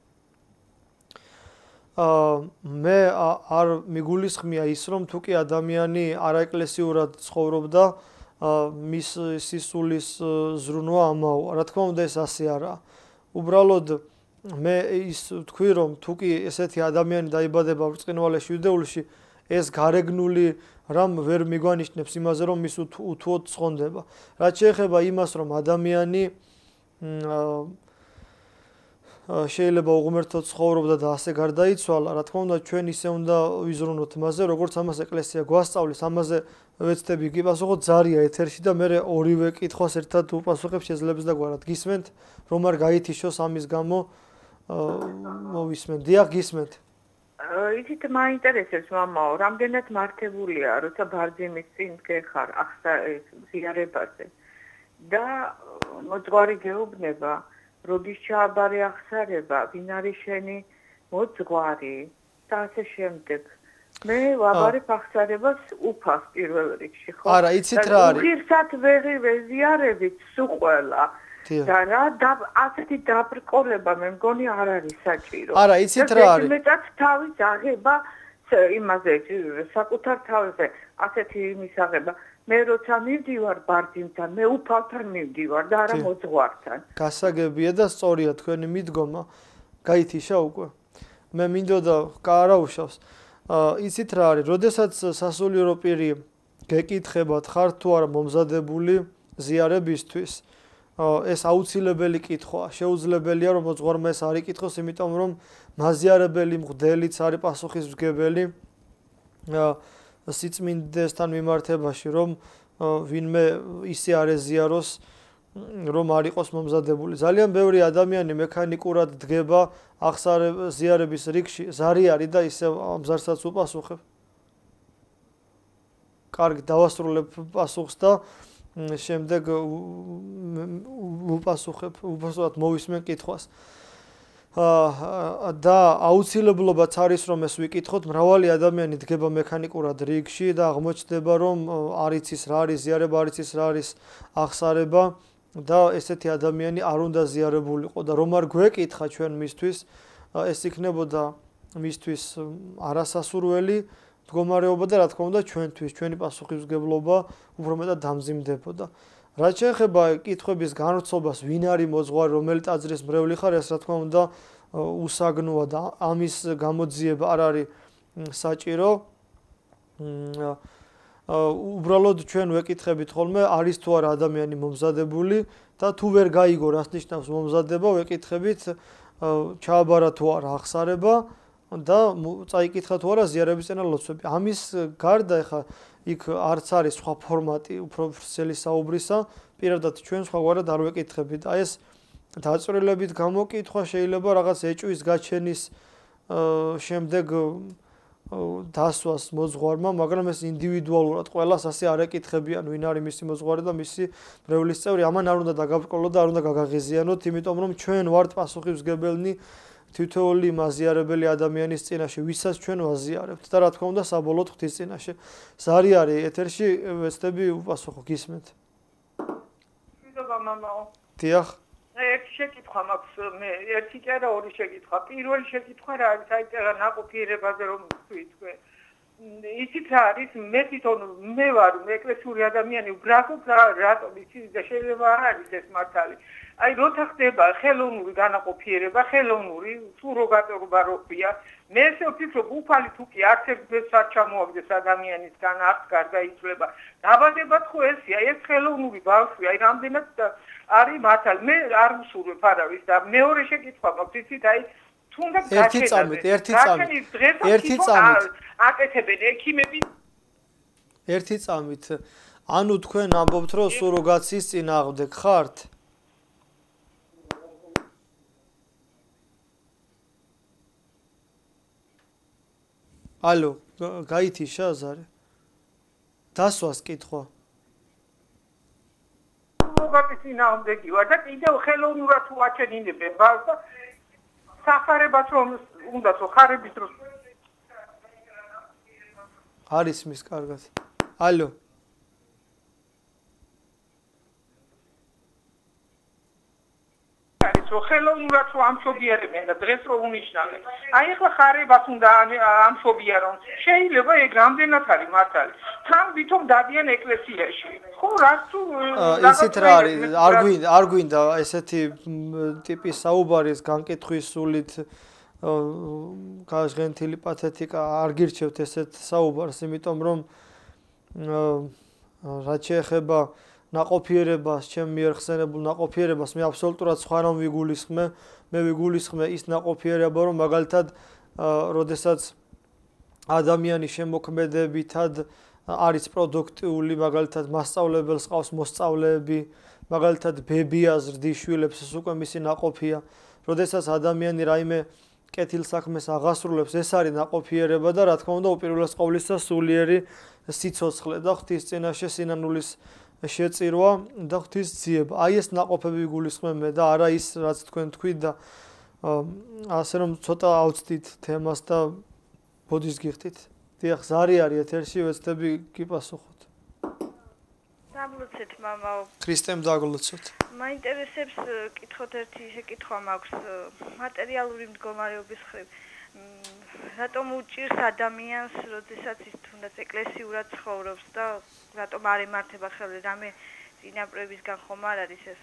Speaker 1: მე არ მიგულისხმია ის რომ თუკი ადამიანი არაეკლესიურად ცხოვრობდა მის სისულის ზრუნვა ამაოა რა თქმა უნდა ეს ასე არაა უბრალოდ მე ის თქვი რომ თუკი ესეთი ადამიანი დაიბადება ბრწყინვალე შვიდეულში ეს გარეგნული რამ ვერ მიგვანიშნებს იმაზე რომ მის უთუოდ ცხონდება რაც შეეხება იმას რომ ადამიანი შეიძლება უღმერთოდ ცხოვრობდა და ასე გარდაიცვალა რა თქმა უნდა ჩვენ ისე უნდა ვიზრუნოთ მასზე როგორც ამას ეკლესია გვასწავლის ამაზე ვეცდები გიპასუხოთ ზარია ეთერში და მე ორივე კითხვას ერთად უპასუხებ შეძლებს და გვარად გისმენთ რომ არ გაითიშოს ამის გამო მოვისმენთ დიახ გისმენთ
Speaker 6: იცით მაინტერესებს მამაო რამდენად მართებულია როცა ბარძიმის წინ გეხარ ახსა ზიარებაზე და მოძღვარი გეუბნება როდის ჩააბარე ახსარება ვინ არის შენი მოძღვარი და ასე შემდეგ მე ვაბარებ ახსარებას უფას პირველ რიგში ხო
Speaker 1: არა იცით რა არის
Speaker 6: ღირსად ვეღირ ეზიარებით სუყველა და რა და ასეთი დაბრკოლება მე მგონი არ არის საჭირო
Speaker 1: არა იცით რა არის
Speaker 6: მეტად თავის აღება იმაზე საკუთარ თავზე ასეთი იმის აღება მე როცა მივდივარ ბარძიმთან მე უფალთან მივდივარ და არა მოძღვართან
Speaker 1: გასაგებია და სწორია თქვენი მიდგომა გაითიშა უკვე მე მინდოდა კარაუშავს იცით რა არის როდესაც სასულიერო პირი გეკითხებათ ხარ თუ არა მომზადებული ზიარებისთვის ეს აუცილებელი კითხვაა შეუძლებელია რომ მოძღვარმა ეს არ იკითხოს იმიტომ რომ მაზიარებელი მღვდელიც არის პასუხისმგებელი სიწმინდესთან მიმართებაში რომ ვინმე ისე არ ეზიაროს რომ არ იყოს მომზადებული ძალიან ბევრი ადამიანი მექანიკურად დგება ახსარების ზიარების რიგში ზარი არის და ისე ამზარსაც უპასუხებ კარგი დავასრულებ პასუხს და შემდეგ უპასუხებ უპასუხად მოვისმენ კითხვას და აუცილებლობაც არის რომ ეს ვიკითხოთ მრავალი ადამიანი დგება მექანიკურად რიგში და აღმოჩნდება რომ არ იცის რა არის ზიარება არ იცის რა არის ახსარება და ესეთი ადამიანი არ უნდა ზიარებულიყო და რომ არ გვეკითხა ჩვენ მისთვის ეს იქნებოდა მისთვის არასასურველი მდგომარეობა და რა თქმა უნდა ჩვენთვის ჩვენი პასუხისმგებლობა უფრო მეტად დამძიმდებოდა რაც შეეხება კითხვების განვრცობას, ვინ არის მოძღვარი, რომელი ტაძრის მრევლი ხარ, ეს რა თქმა უნდა უსაგნოა და ამის გამოძიება არ არის საჭირო. უბრალოდ ჩვენ ვეკითხებით ხოლმე, არის თუ არა ადამიანი მომზადებული და თუ ვერ გაიგო რას ნიშნავს მომზადება, ვეკითხებით ჩააბარა თუ არა აღსარება და წაიკითხა თუ არა ზიარებისწინა ლოცვები. ამის გარდა ეხა იქ არც არის სხვა ფორმატი უფრო ვრცელი საუბრისა, პირადად ჩვენ სხვაგვარად არ ვეკითხებით. აი ეს დაწვრილებით გამოკითხვა შეიძლება რაღაც ეჭვის გაჩენის შემდეგ დასვას მოძღვარმა, მაგრამ ეს ინდივიდუალურად ყველას ასე არ ეკითხებიან, ვინ არის მისი მოძღვარი და მისი მრევლის წევრი. ამან არ უნდა დაგაბრკოლო და არ უნდა გაგაღიზიანოთ, იმიტომ რომ ჩვენ ვართ პასუხისმგებელნი თითოეული მაზიარებელი ადამიანის წინაშე, ვისაც ჩვენ ვაზიარებთ და რა თქმა უნდა საბოლოოდ ღვთის წინაშე. ზარი არის ეთერში, ვეცდები უპასუხო, გისმენთ.
Speaker 6: მადლობა მამაო.
Speaker 1: დიახ.
Speaker 6: ერთი შეკითხვა მაქვს, მე ერთი კი არა, ორი შეკითხვა. პირველი შეკითხვა რა არის, საერთოდ ნაყოფიერებაზე რომ ვიტყვე. იცით რა არის, მე თვითონ მე ვარ ეკლესიური ადამიანი, ვგრახობ რატომ იცით და შეიძლება არ არის ეს მართალი. აი როცა ხდება ხელოვნური განაყოფიერება, ხელოვნური სუროგატორობა როხია, მე ესე ვფიქრობ, უფალი თუ კი არც ერთს არ ჩამოაგდეს ადამიანისგან, არც გარდაიცვლება. დაბადებად ხო ესია, ეს ხელოვნური ბავშვი, აი რამდენად არის მართალი. მე არ ვსურვებ არავის და მეორე შეკითხვა მაქვს, იცით, აი თუნდაც
Speaker 1: ერთი წამით, ერთი წამით. ერთი წამით.
Speaker 6: აკეთებენ ექიმები.
Speaker 1: ერთი წამით. ანუ თქვენ ამბობთ, რომ სუროგაციის წინააღმდეგ ხართ? ალო, გაითიშა ზარი. დასვას კითხვა.
Speaker 6: სუროგაციის წინააღმდეგი ვარ და კიდევ ხელოვნურად თუ აჩენინებენ ბავშვს და სახარებას რომ უნდა ხო ხარების დროს
Speaker 1: არის მის კარგად. ალო.
Speaker 6: არის რომ ხელოვნურად რომ ამშობიარებენ და დღეს რომ უნიშნავენ. აი ახლა ხარებას უნდა ამშობიარონ. შეიძლება ეგ რამდენად არის მართალი. თან ვითომ დადიან ეკლესიაში. ხო რას თუ
Speaker 1: ისეთ რა არის, არ გვინდა, არ გვინდა ესეთი ტიპის საუბარის განკითხვის სულით გაჟღენთილი პათეტიკა არ გირჩევთ ესეთ საუბარს, იმიტომ რომ რაც შეეხება ნაყოფიერებას, ჩემ მიერ ხსენებულ ნაყოფიერებას, მე აბსოლუტურად სხვა რამ ვიგულისხმე, მე ვიგულისხმე ის ნაყოფიერება, რომ მაგალითად, როდესაც ადამიანი შემოქმედებითად არის პროდუქტიული, მაგალითად მასწავლებელს ყავს მოსწავლეები, მაგალითად ბები აზრდის შვილებს, ეს უკვე მისი ნაყოფია. როდესაც ადამიანი რაიმე კეთილსაქმეს აღასრულებს, ეს არის ნაყოფიერება და რა თქმა უნდა უპირველეს ყოვლისა სულიერი სიცოცხლე და ღვთის წინაშე სინანულის შეწირვა და ღვთის ძიება. აი ეს ნაყოფები ვიგულისხმე მე და არა ის რაც თქვენ თქვით და ასე რომ ცოტა ავწდით თემას და ბოდის გიხდით. დიახ, ზარი არის ეთერში, ვეცდები გიპასუხოთ.
Speaker 4: დაგლოცეთ მამაო.
Speaker 1: ქრისტემ დაგლოცოთ.
Speaker 4: მაინტერესებს კითხოთ ერთი შეკითხვა მაქვს მატერიალური მდგომარეობის მხრივ. რატომ უჭირს ადამიანს, როდესაც ის თუნდაც ეკლესიურად ცხოვრობს და რატომ არ ემართება ხელი რამე წინაპრებისგან ხომ არ არის ეს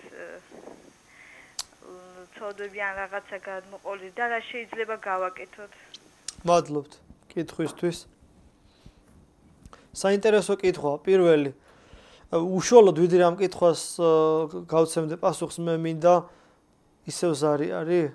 Speaker 4: ცოდვები ან რაღაცა გადმოყოლი და რა შეიძლება გავაკეთოთ?
Speaker 1: მადლობთ კითხვისთვის. საინტერესო კითხვა, პირველი. უშუალოდ ვიდრე ამ კითხვას გავცემდე პასუხს, მე მინდა ისევ ზარი არის?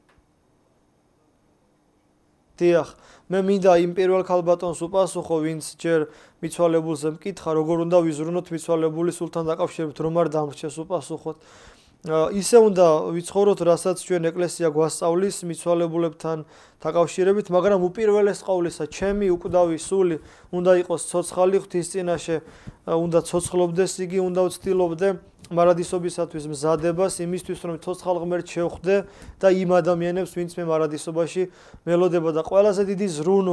Speaker 1: დიახ, მე მინდა იმ პირველ ქალბატონს უპასუხო, ვინც ჯერ მიცვალებულზე მკითხა, როგორ უნდა ვიზრუნოთ მიცვალებული სულთან დაკავშირებით, რომ არ დამრჩეს უპასუხოთ. ისე უნდა ვიცხოვროთ, რასაც ჩვენ ეკლესია გვასწავლის მიცვალებულებთან დაკავშირებით, მაგრამ უპირველეს ყოვლისა, ჩემი უკვდავი სული უნდა იყოს ცოცხალი ღვთის წინაშე, უნდა ცოცხლობდეს იგი, უნდა ვცდილობდე მარადისობისათვის მზადებას, იმისთვის რომ ცოცხალ ღმერთს შევხვდე და იმ ადამიანებს, ვინც მე მარადისობაში მელოდება და ყველაზე დიდი ზრუნვა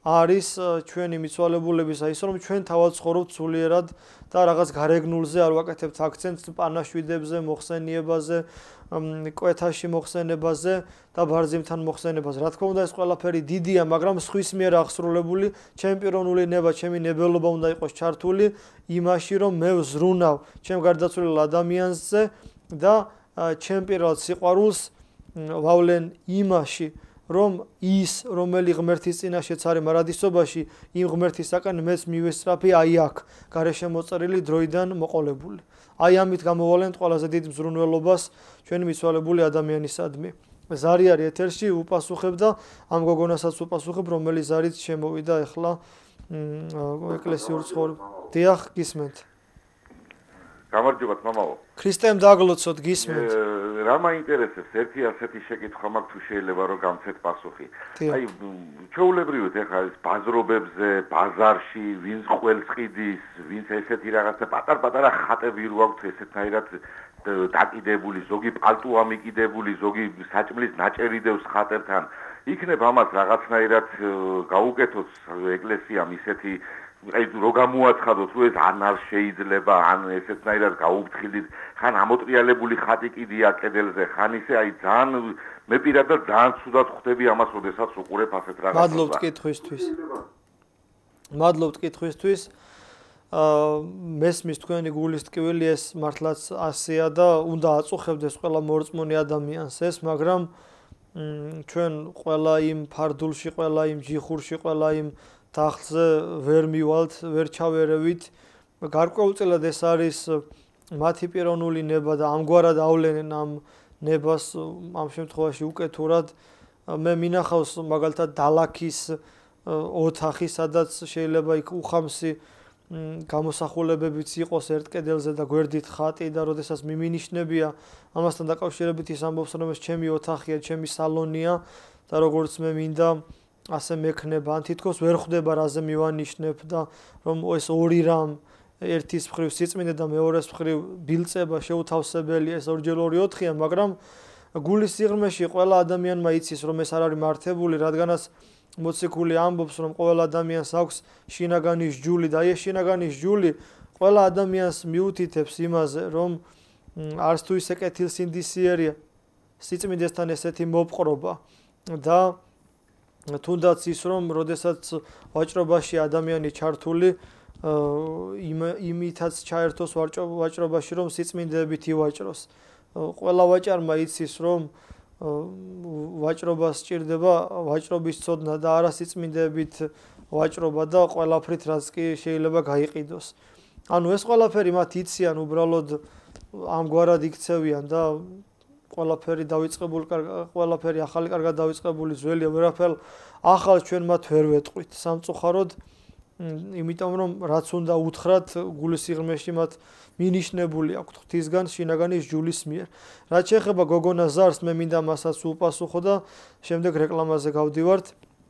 Speaker 1: არის ჩვენი მიცვალებულების აი ის რომ ჩვენ თავად ცხოვრობთ სულიერად და რაღაც გარეგნულზე არ ვაკეთებთ აქცენტს პანაშვიდებზე, მოხსენიებაზე, კვეთაში მოხსენებაზე და ბარძიმთან მოხსენებაზე. რა თქმა უნდა ეს ყველაფერი დიდია, მაგრამ სხვის მიერ აღსრულებული ჩემი პიროვნული ნება, ჩემი ნებელობა უნდა იყოს ჩართული იმაში, რომ მე ვზრუნავ ჩემ გარდაცვლილ ადამიანზე და ჩემ პირველ სიყვარულს ვავლენ იმაში, რომ ის, რომელი ღმერთის წინაშეც არის მარადისობაში, იმ ღმერთისაკენ მეც მივესწრაფი აი აქ, გარეშე მოწერილი დროიდან მოყოლებული. აი ამით გამოვალენთ ყველაზე დიდ მზრუნველობას ჩვენი მიცვალებული ადამიანისადმი. ზარი არის ეთერში, უპასუხებ და ამ გოგონასაც უპასუხებ, რომელიც ზარით შემოვიდა ახლა ეკლესიურ ცხოვრებაში. დიახ, გისმენთ.
Speaker 7: გამარჯობათ მამაო.
Speaker 1: ქრისტემ დაგლოცოთ, გისმენთ.
Speaker 7: რა მაინტერესებს ერთი ასეთი შეკითხვა მაქვს თუ შეიძლება რომ გამცეთ პასუხი. აი ჩვეულებრივად ეხლა ეს ბაზრობებზე, ბაზარში, ვინც ყველს ყიდის, ვინც ესეთი რაღაცა პატარ-პატარა ხატები რო აქვს ესეთნაირად დაკიდებული, ზოგი პალტო ამიკიდებული, ზოგი საჭმლის ნაჭერი დევს ხატებთან. იქნებ ამას რაღაცნაირად გაუკეთოს ეკლესიამ ისეთი აი რო გამოაცხადოთ რომ ეს ან არ შეიძლება ან ესეთნაირად გაუფრთხილდით ხან ამოტრიალებული ხატი კიდია კედელზე ხან ისე აი ძალიან მე პირადად ძალიან ცუდად ხვდები ამას როდესაც უყურებ ასეთ რაღაცას.
Speaker 1: მადლობთ კითხვისთვის. მადლობთ კითხვისთვის. აა მესმის თქვენი გულის ტკივილი ეს მართლაც ასეა და უნდა აწუხებდეს ყველა მორწმუნე ადამიანს ეს, მაგრამ ჩვენ ყველა იმ ფარდულში, ყველა იმ ჯიხურში, ყველა იმ დახლზე ვერ მივალთ, ვერ ჩავერევით. გარკვეულწილად ეს არის მათი პიროვნული ნება და ამგვარად ავლენენ ამ ნებას ამ შემთხვევაში უკეთურად. მე მინახავს მაგალითად დალაქის ოთახი, სადაც შეიძლება იქ უხამსი გამოსახულებებიც იყოს ერთ კედელზე და გვერდით ხატი და როდესაც მიმინიშნებია ამასთან დაკავშირებით ის ამბობს რომ ეს ჩემი ოთახია, ჩემი სალონია და როგორც მე მინდა ასე მექნება, ან თითქოს ვერ ხვდება რაზე მივანიშნებ და რომ ეს ორი რამ ერთის მხრივ სიწმინდე და მეორეს მხრივ ბილწება შეუთავსებელია, ეს ორჯერ ორი ოთხია, მაგრამ გულის სიღრმეში ყველა ადამიანმა იცის რომ ეს არ არის მართებული, რადგანაც მოციქული ამბობს რომ ყველა ადამიანს აქვს შინაგანის ჯული და აი ეს შინაგანის ჯული ყველა ადამიანს მიუთითებს იმაზე რომ არც თუ ისე კეთილსინდისიერია სიწმინდესთან ესეთი მოპყრობა და თუნდაც ის რომ როდესაც ვაჭრობაში ადამიანი ჩართული იმითაც ჩაერთოს ვაჭრობაში რომ სიწმინდეებით ივაჭროს. ყველა ვაჭარმა იცის რომ ვაჭრობას სჭირდება ვაჭრობის ცოდნა და არა სიწმინდეებით ვაჭრობა და ყველაფრით რაც კი შეიძლება გაიყიდოს. ანუ ეს ყველაფერი მათ იციან, უბრალოდ ამგვარად იქცევიან და ყველაფერი დავიწყებული, ყველაფერი ახალი კარგად დავიწყებული ძველია, ვერაფერ ახალ ჩვენ მათ ვერ ვეტყვით. სამწუხაროდ, იმიტომ რომ რაც უნდა უთხრათ გულის სიღრმეში მათ მინიშნებული აქვთ ღვთისგან შინაგანის ჯულის მიერ. რაც შეეხება გოგონა ზარს, მე მინდა მასაც უპასუხო და შემდეგ რეკლამაზე გავდივართ.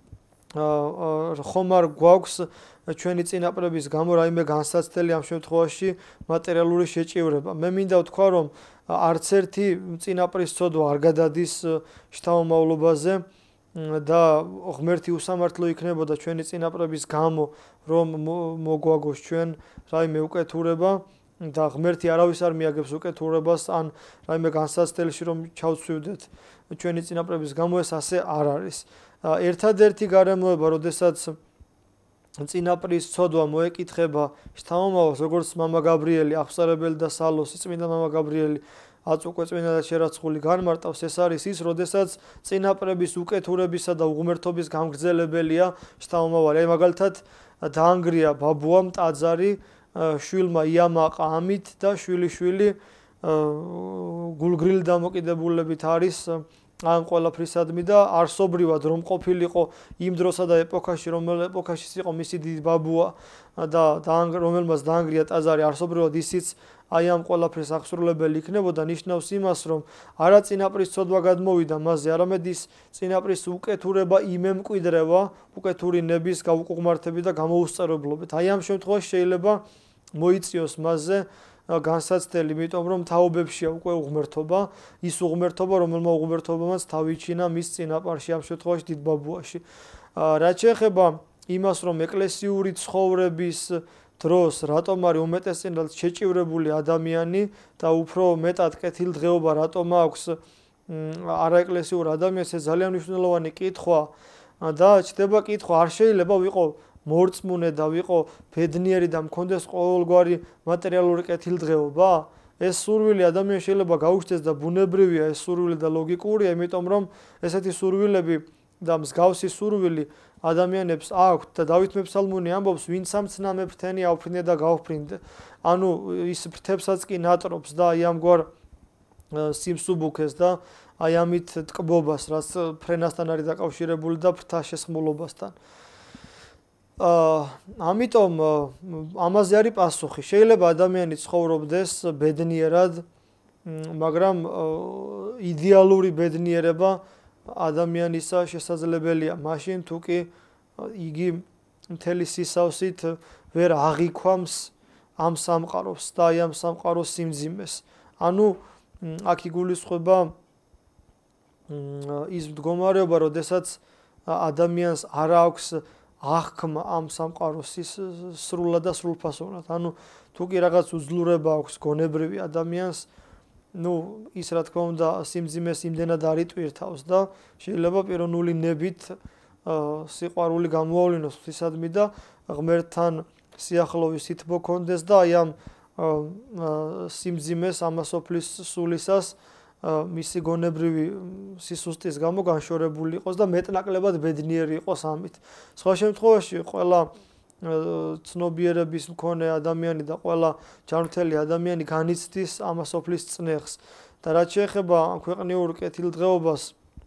Speaker 1: ხომ არ გვაქვს ჩვენი წინაპრების გამო რაიმე განსაცდელი ამ შემთხვევაში მატერიალური შეჭივრება. მე მინდა ვთქვა, რომ არც ერთი წინაპრის ცოდვა არ გადადის შთამომავლობაზე და ღმერთი უსამართლო იქნებოდა ჩვენი წინაპრების გამო, რომ მოგვაგოს ჩვენ რაიმე უკეთურება და ღმერთი არავის არ მიაგებს უკეთურებას ან რაიმე განსაცდელში რომ ჩავცვივდეთ ჩვენი წინაპრების გამო, ეს ასე არ არის. ერთადერთი გარემოება, როდესაც წინაპრის ცოდვა მოეკითხება შთამომავალს, როგორც მამა გაბრიელი, აღსარებელი და სალოს, წმინდა მამა გაბრიელი აწუყვე წმინდა და შერაცხული განმარტავს, ეს არის ის, როდესაც წინაპრების უკეთურებისა და უღმერთობის გამგრძელებელია შთამომავალი. აი მაგალითად დაანგრია ბაბუამ ტაძარი, შვილმა იამაყა ამით და შვილი-შვილი გულგრილი დამოკიდებულებით არის ამ ყველაფრისადმი და არსობრივად რომ ყოფილიყო იმ დროსა და ეპოქაში, რომელ ეპოქაშიც იყო მისი დიდი ბაბუა და რომელმაც დაანგრია ტაძარი, არსობრივად ისიც აი ამ ყველაფრის აღსრულებელი იქნებოდა, ნიშნავს იმას, რომ არა წინაპრის ცოდვა გადმოვიდა მასზე, არამედ ის წინაპრის უკეთურება იმემკვიდრევა, უკეთური ნების გაუკუღმართებით და გამოუსწორებლობით. აი ამ შემთხვევაში შეიძლება მოიწიოს მასზე განსაცდელი, იმიტომ რომ თაობებშია უკვე უღმერთობა, ის უღმერთობა, რომელმა უღმერთობამაც თავი იჩინა მის წინაპარში, ამ შემთხვევაში დიდ ბაბუაში. რაც შეეხება იმას, რომ ეკლესიური ცხოვრების დროს რატომ არის უმეტესწილად შეჭივრებული ადამიანი და უფრო მეტად კეთილდღეობა რატომ აქვს არაეკლესიურ ადამიანს, ეს ძალიან მნიშვნელოვანი კითხვა და ჩდება კითხვა, არ შეიძლება ვიყო მორწმუნე და ვიყო ბედნიერი და მქონდეს ყოველგვარი მატერიალური კეთილდღეობა? ეს სურვილი ადამიანს შეიძლება გაუჩნდეს და ბუნებრივია ეს სურვილი და ლოგიკურია, იმიტომ რომ ესეთი სურვილები და მსგავსი სურვილი ადამიანებს აქვთ და დავით მეფსალმუნი ამბობს, ვინც სამცნამე ფრთენი აუფრინდე და გაუფრინდე. ანუ ის ფრთებსაც კი ნატრობს და აი ამგვარ სიმსუბუქეს და აი ამით ტკბობას, რაც ფრენასთან არის დაკავშირებული და ფრთა შესხმულობასთან. აა ამიტომ ამაზე არის პასუხი. შეიძლება ადამიანი ცხოვრობდეს ბედნიერად, მაგრამ იდეალური ბედნიერება ადამიანისა შესაძლებელია მაშინ თუ კი იგი მთელი სისავსით ვერ აღიქვამს ამ სამყაროს და აი ამ სამყაროს სიმძიმეს. ანუ აქ იგულისხმება ის მდგომარეობა, როდესაც ადამიანს არ აქვს აღქმა ამ სამყაროს ის სრულად და სრულფასოვნად. ანუ თუ კი რაღაც უძლურება აქვს გონებრივი ადამიანს, ну, ის რა თქმა უნდა სიმძიმეს იმდენად არ იტვირთავს და შეიძლება პიროვნული ნებით სიყვარული გამოავლინოს ღვთისადმი და ღმერთთან სიახლოვის თითბო კონდეს და აი ამ სიმძიმეს ამასოფლის სულისას მისი გონებრივი სისუსტის გამო განშორებული იყოს და მეტნაკლებად ბედნიერი იყოს ამით. სხვა შემთხვევაში ყველა ცნობიერების მქონე ადამიანი და ყველა ჯანმრთელი ადამიანი განიცდის ამასოფლის წნეხს და რაც შეეხება ქვეყნიურ კეთილდღეობას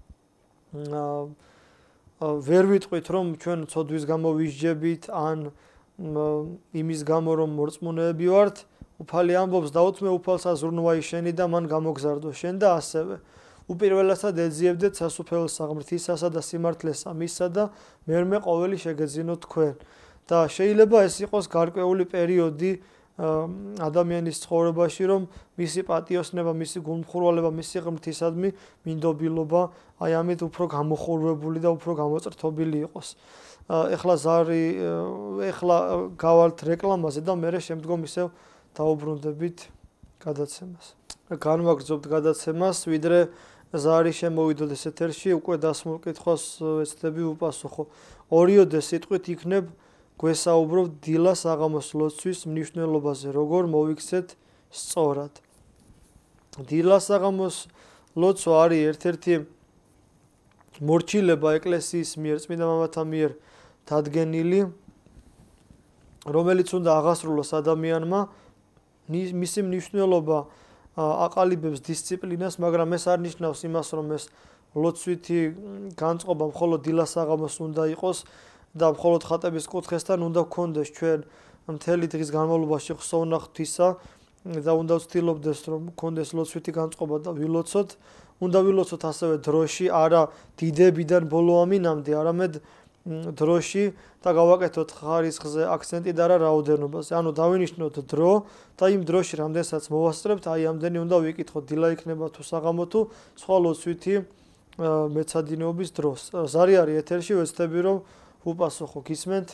Speaker 1: ვერ ვიტყვით რომ ჩვენ ცოდვის გამო ვისჯებით ან იმის გამო რომ მორწმუნეები ვართ, უფალი ამბობს დაუთმე უფალს აზრუნვაი შენი და მან გამოგზარდო შენ და ასევე უპირველესად ეძიებდეთ სასუფეველსა ღმრთისასა და სიმართლესა მისსა და მერმე ყოველი შეგეძინოთ თქვენ. და შეიძლება ეს იყოს გარკვეული პერიოდი ადამიანის ცხოვრებაში, რომ მისი პატიოსნება, მისი გულმხურვალება, მისი ღმრთისადმი მინდობილობა აი ამით უფრო გამოხურვებული და უფრო გამოწრთობილი იყოს. ეხლა ზარი, ეხლა გავალთ რეკლამაზე და მერე შემდგომ ისევ დაუბრუნდებით გადაცემას. განვაგრძობთ გადაცემას, ვიდრე ზარი შემოვიდოდეს ეთერში, უკვე დასმულ კითხვას ვეცდები უპასუხო. ორიოდე სიტყვით იქნებ გვესაუბრობ დილა საღამოს ლოცვის მნიშვნელობაზე, როგორ მოვიქცეთ სწორად. დილა საღამოს ლოცვა არის ერთ-ერთი მორჩილება ეკლესიის მიერ, წმინდა მამათა მიერ დადგენილი, რომელიც უნდა აღასრულოს ადამიანმა. მისი მნიშვნელობა აყალიბებს დისციპლინას, მაგრამ ეს არ ნიშნავს იმას, რომ ეს ლოცვითი განწყობა მხოლოდ დილა საღამოს უნდა იყოს და მხოლოდ ხატების კუთხესთან უნდა გქონდეს ჩვენ მთელი დღის განმავლობაში ხსოვნა ღვთისა და უნდა ვცდილობდეს რომ გქონდეს ლოცვითი განწყობა და ვილოცოთ. უნდა ვილოცოთ ასევე დროში, არა დიდებიდან ბოლო ამინამდე, არამედ დროში და გავაკეთოთ ხარისხზე აქცენტი და არა რაოდენობაზე. ანუ დავინიშნოთ დრო და იმ დროში რამდენსაც მოვასწრებთ, აი ამდენი უნდა ვიკითხოთ, დილა იქნება თუ საღამო თუ სხვა ლოცვითი მეცადინეობის დროს. ზარი არის ეთერში, ვეცდები რომ უპასუხო, გისმენთ?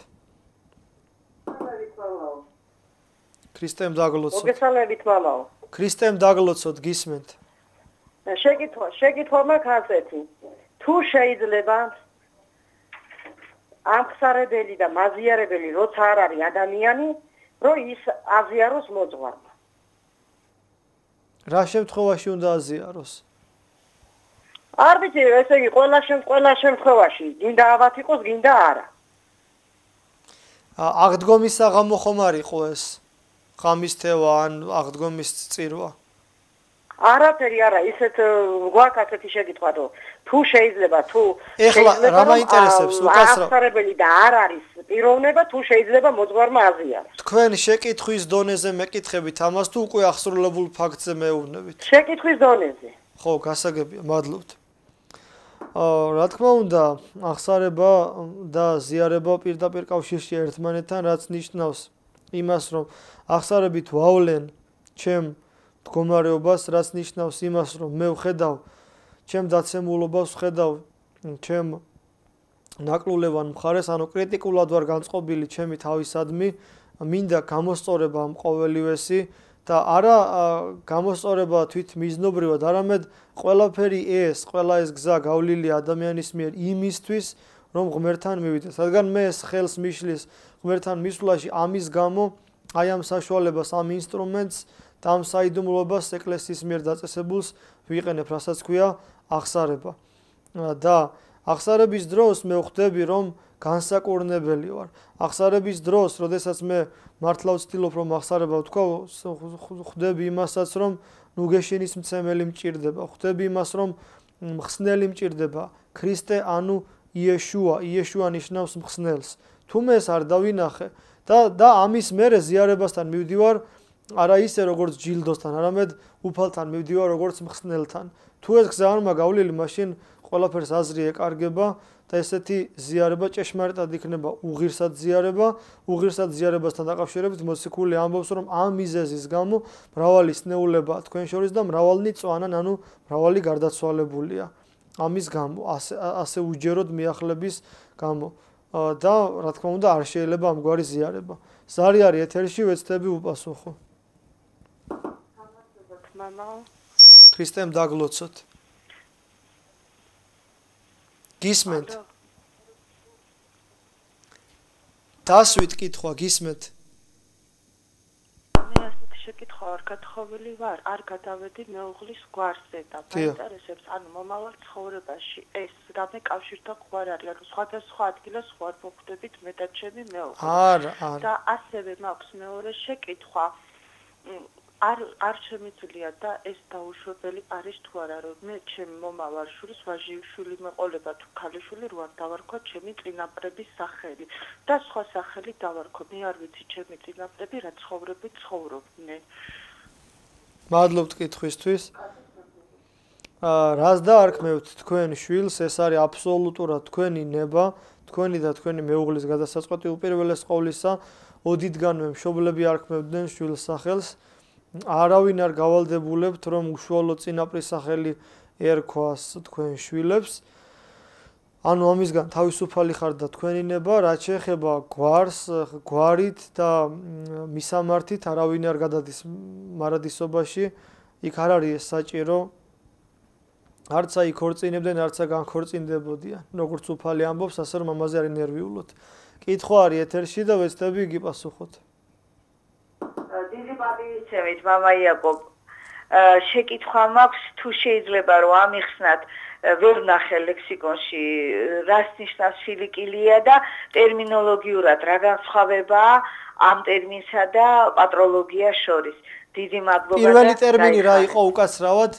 Speaker 1: ქრისტემ დაგლოცოთ.
Speaker 5: მოგესალმებით მამაო.
Speaker 1: ქრისტემ დაგლოცოთ, გისმენთ?
Speaker 5: შეკითხვა, შეკითხვა მაქვს ასეთი. თუ შეიძლება ამხსარებელი და მაზიარებელი როცა არ არის ადამიანი, რომ ის აზიაროს მოძღვარმა.
Speaker 1: რა შემთხვევაში უნდა აზიაროს?
Speaker 5: არ ვიცი, ესე იგი ყველა ყველა შემთხვევაში, გინდა ავად იყოს, გინდა არა.
Speaker 1: აღდგომის საღამო ხომ არ იყო ეს? ღამის თევა ან აღდგომის წირვა?
Speaker 5: არაფერი არა, ისეთ გვაქვს ასეთი შეკითხვა, რომ თუ შეიძლება, თუ
Speaker 1: ეხლა რა მაინტერესებს, უკაცრავ.
Speaker 5: ამხსარებელი და არ არის პიროვნება, თუ შეიძლება მოძღვარმა აზიაროს.
Speaker 1: თქვენ შეკითხვის დონეზე მეკითხებით ამას თუ უკვე აღსრულებულ ფაქტზე მეუბნებით?
Speaker 5: შეკითხვის დონეზე.
Speaker 1: ხო, გასაგებია, მადლობთ. აა, რა თქმა უნდა, აღსარება და ზიარება პირდაპირ კავშირშია ერთმანეთთან, რაც ნიშნავს იმას, რომ აღსარებით ვავლენ ჩემ მდგომარეობას, რაც ნიშნავს იმას, რომ მე ვხედავ ჩემ დაცემულობას, ვხედავ ჩემ ნაკლულევან მხარეს, ანუ კრიტიკულად ვარ განწყობილი ჩემი თავისადმი, მინდა გამოსწორება ამ ყოველივესი და არა გამოსწორება თვით მიზნობრივად, არამედ ყველაფერი ეს, ყველა ეს გზა გავლილია ადამიანის მიერ იმისთვის, რომ ღმერთთან მივიდეს. რადგან მე ეს ხელს მიშლის ღმერთთან მისვლაში ამის გამო, აი ამ საშუალებას, ამ ინსტრუმენტს და ამ საიდუმლოებას ეკლესიის მიერ დაწესებულს ვიყენებ, რასაც ქვია აღსარება. და აღსარების დროს მე ხვდები, რომ განსაკურნებელი ვარ. აღსარების დროს, როდესაც მე მართლა ვცდილობ რომ აღსარება ვთქვა, ხვდები იმასაც, რომ ნუ გეშინის მცემელი მჭირდება, ხვდები იმას, რომ მხსნელი მჭირდება, ქრისტე ანუ იეშუა, იეშუა ნიშნავს მხსნელს. თუ მე ეს არ დავინახე და და ამის მერე ზიარებასთან მივდივარ, არა ისე როგორც ჯილდოსთან, არამედ უფალთან მივდივარ როგორც მხსნელთან. თუ ეს გზა არ მაგავლილი, მაშინ ყველაფერს აზრი ეკარგება და ესეთი ზიარება ჭეშმარიტად იქნება უღირსად ზიარება, უღირსად ზიარებასთან დაკავშირებით მოციქული ამბობს, რომ ამ მიზეზის გამო მრავალი სნეულება თქვენ შორის და მრავალნი წვანან, ანუ მრავალი გარდაცვალებულია. ამის გამო, ასე ასე უჯეროდ მიახლების გამო და რა თქმა უნდა არ შეიძლება ამგვარი ზიარება. ზარი არის ეთერში, ვეცდები უპასუხო.
Speaker 4: მამა
Speaker 1: ქრისტემ დაგლოცოთ. გისმენთ? დასვით კითხვა გისმენთ?
Speaker 4: მე ასეთი შეკითხვა არ გათხოვილი ვარ, არ გადავედი მეუღლის გვარზე და მაინტერესებს, ანუ მომავალ ცხოვრებაში ეს რამე კავშირთან ხوار არის, ანუ სხვადასხვა ადგილას ხوار მოხვდებით მე და ჩემი მეუღლე.
Speaker 1: არა, არა.
Speaker 4: და ასევე მაქვს მეორე შეკითხვა. არ არ შემიძლია და ეს დაუშვებელი არის თუ არა, რომ მე ჩემი მომავალ შვილს ვაჟიშვილი მეყოლება თუ ქალიშვილი რო არ დავარქვა ჩემი წინაპრების სახელი და სხვა სახელი დავარქვა. მე არ ვიცი ჩემი წინაპრები რა ცხოვრებით ცხოვრობდნენ.
Speaker 1: მადლობთ კითხვისთვის. აა რას დაარქმევთ თქვენ შვილს, ეს არის აბსოლუტურად თქვენი ნება, თქვენი და თქვენი მეუღლის გადასაწყვეტი უპირველეს ყოვლისა, ოდითგანვე მშობლები არქმევდნენ შვილს სახელს. არავინ არ გავალდებულებთ, რომ უშუალო წინაპრის სახელი ერქვას თქვენ შვილებს. ანუ ამისგან თავისუფალი ხართ და თქვენი ნება, რაც შეეხება გვარს, გვარით და მისამართით არავინ არ გადადის მარადისობაში, იქ არ არის ეს საჭირო. არც აი ქორწინებდნენ, არც განქორწინდებოდიან. როგორც უფალი ამბობს, ასე რომ ამაზე არის ნერვიულოთ. კითხვა არის ეთერში და ვეცდები გიპასუხოთ.
Speaker 6: დიდი პატივისცემით, მამა იაკობ, შეკითხვა მაქვს, თუ შეიძლება რომ ამიხსნათ, ვერ ნახე ლექსიკონში, რას ნიშნავს ფილიკილია და ტერმინოლოგიურად რა განსხვავებაა ამ ტერმინსა და პატროლოგიას შორის. დიდი მადლობა.
Speaker 1: პირველი ტერმინი რა იყო უკაცრავად?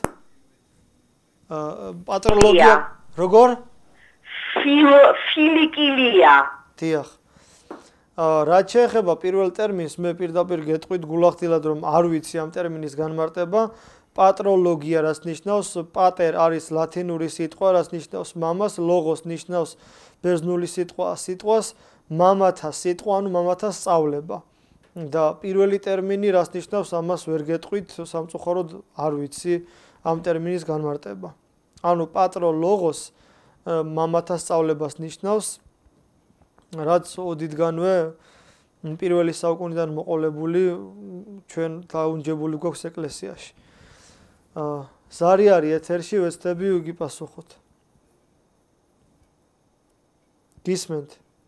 Speaker 1: პატროლოგია. როგორ?
Speaker 6: ფილიკილია.
Speaker 1: დიახ. რაც შეეხება პირველ ტერმინს, მე პირდაპირ გეტყვით გულახდილად, რომ არ ვიცი ამ ტერმინის განმარტება. პატროლოგია რაც ნიშნავს, პატერ არის ლათინური სიტყვა, რაც ნიშნავს მამას, ლოგოს ნიშნავს ბერძნული სიტყვა, სიტყვას, მამათა სიტყვა, ანუ მამათა სწავლება. და პირველი ტერმინი რაც ნიშნავს, ამას ვერ გეტყვით, სამწუხაროდ არ ვიცი ამ ტერმინის განმარტება. ანუ პატროლოგოს მამათა სწავლებას ნიშნავს, რაც ოდითგანვე პირველი საუკუნიდან მოყოლებული ჩვენ დაუნჯებული გვაქვს ეკლესიაში. აა ზარი არის ეთერში, ვეცდები გიპასუხოთ. გისმენთ?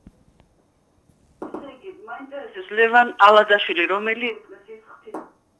Speaker 6: ესე იგი, მაინტერესებს ლევან ალადაშვილი, რომელი ეკლესიის ღვთის?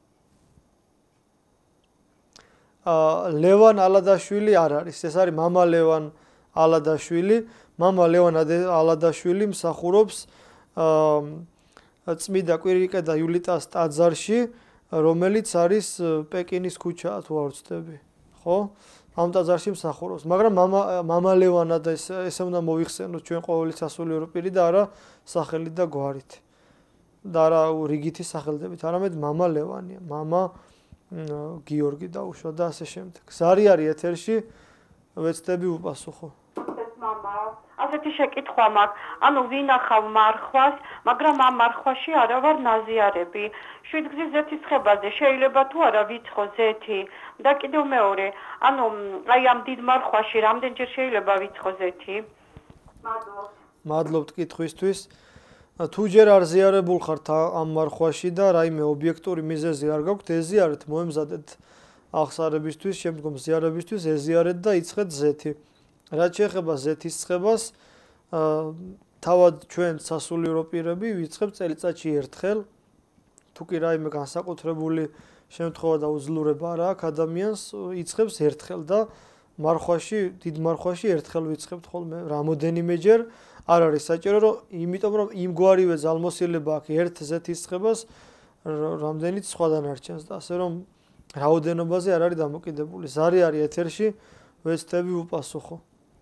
Speaker 1: აა ლევან ალადაშვილი არ არის, ეს არის მამა ლევან ალადაშვილი. მამა ლევან ალადაშვილი მსახურობს აა წმიდა კვირიკე და იულიტას ტაძარში, რომელიც არის პეკინის ქუჩა, თუ არ ვცდები. ხო? ამ ტაძარში მსახურობს, მაგრამ მამა მამა ლევანა და ეს ესე უნდა მოიხსენოთ ჩვენ ყოველი სასულიერო პირი და არა სახელით და გვარით. და არა რიგითი სახელდებით, არამედ მამა ლევანია, მამა გიორგი დაუშვა და ასე შემდეგ. ზარი არის ეთერში, ვეცდები უპასუხო.
Speaker 5: ასეთი შეკითხვა მაქვს, ანუ ვინახავ მარხვას, მაგრამ ამ მარხვაში არა ვარ ნაზიარები. შვიდგზის ზეთის ხებაზე შეიძლება თუ არა ვიცხო ზეთი და კიდევ მეორე, ანუ აი ამ დიდ მარხვაში რამდენჯერ შეიძლება ვიცხო ზეთი?
Speaker 1: მადლობთ კითხვისთვის. თუ ჯერ არ ზიარებულ ხართ ამ მარხვაში და რაიმე ობიექტური მიზეზი არ გაქვთ, ეზიარეთ, მოემზადეთ აღსარებისთვის, შემდგომ ზიარებისთვის ეზიარეთ და იწყეთ ზეთი. რაც შეეხება ზეთის ცხებას, თავად ჩვენ სასულიერო პირები ვიწყებთ წელიწადში ერთხელ. თუ კი რაიმე განსაკუთრებული შემთხვევა და უძლურება არ აქვს ადამიანს, იწყებს ერთხელ და მარხვაში, დიდ მარხვაში ერთხელ ვიწყებთ ხოლმე რამოდენიმეჯერ. არ არის საჭირო, რომ იმიტომ რომ იმგვარივე ძალმოსილება აქვს ერთ ზეთის ცხებას, რამდენიც სხვა დანარჩენს და ასე რომ რაოდენობაზე არ არის დამოკიდებული. ზარი არის ეთერში, ვეცდები უპასუხო.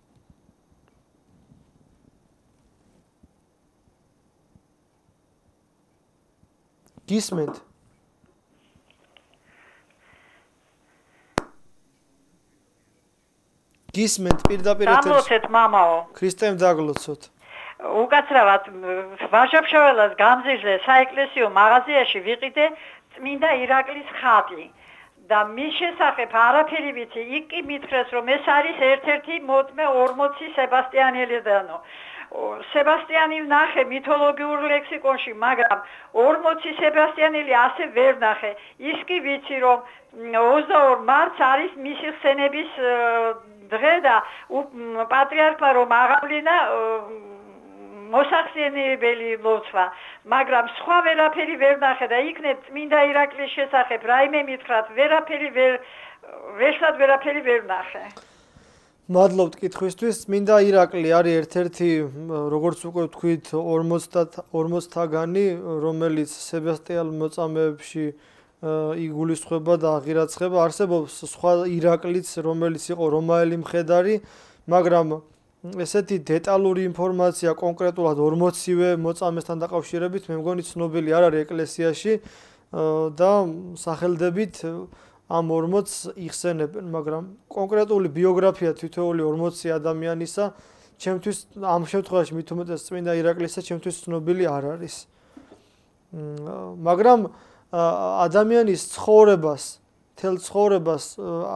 Speaker 1: გისმენთ? გისმენთ პირდაპირ ეთერში.
Speaker 8: გამლოცეთ მამაო.
Speaker 1: ქრისტემ დაგლოცოთ.
Speaker 8: უკაცრავად ვაჟაფშაველას გამზირზე საეკლესიო მაღაზიაში ვიყიდე წმინდა ირაკლის ხატი და მის შესახებ არაფერი ვიცი. იქ კი მითხრეს რომ ეს არის ერთ-ერთი მოდმე ორმოცი სებასტიანელიდანო. სებასტიანი ვნახე მითოლოგიურ ლექსიკონში, მაგრამ ორმოცი სებასტიანელი ასე ვერ ვნახე. ის კი ვიცი რომ ოცდაორი მარტს არის მისი ხსენების დღე და პატრიარქმა რომ აღავლინა მოსახსენებელი ლოცვა, მაგრამ სხვა ვერაფერი ვერ ვნახე და იქნებ წმინდა ირაკლის შესახებ რაიმე მითხრათ, ვერაფერი ვერ ვერსად ვერაფერი ვერ ვნახე.
Speaker 1: მადლობთ კითხვისთვის. წმინდა ირაკლი არის ერთ-ერთი, როგორც უკვე ვთქვით, ორმოცთაგანი, რომელიც სებასტიან მოწამეებში იგულისხმება და აღირაცხება. არსებობს სხვა ირაკლიც, რომელიც იყო რომაელი მხედარი, მაგრამ ესეთი დეტალური ინფორმაცია კონკრეტულად ორმოცივე მოწამესთან დაკავშირებით მე მგონი ცნობილი არ არის ეკლესიაში და სახელდებით ამ ორმოცს იხსენებენ, მაგრამ კონკრეტული ბიოგრაფია თითოეული ორმოცი ადამიანისა ჩემთვის ამ შემთხვევაში მით უმეტეს წმინდა ირაკლისა ჩემთვის ცნობილი არ არის. მაგრამ ადამიანის ცხოვრებას, თელ ცხოვრებას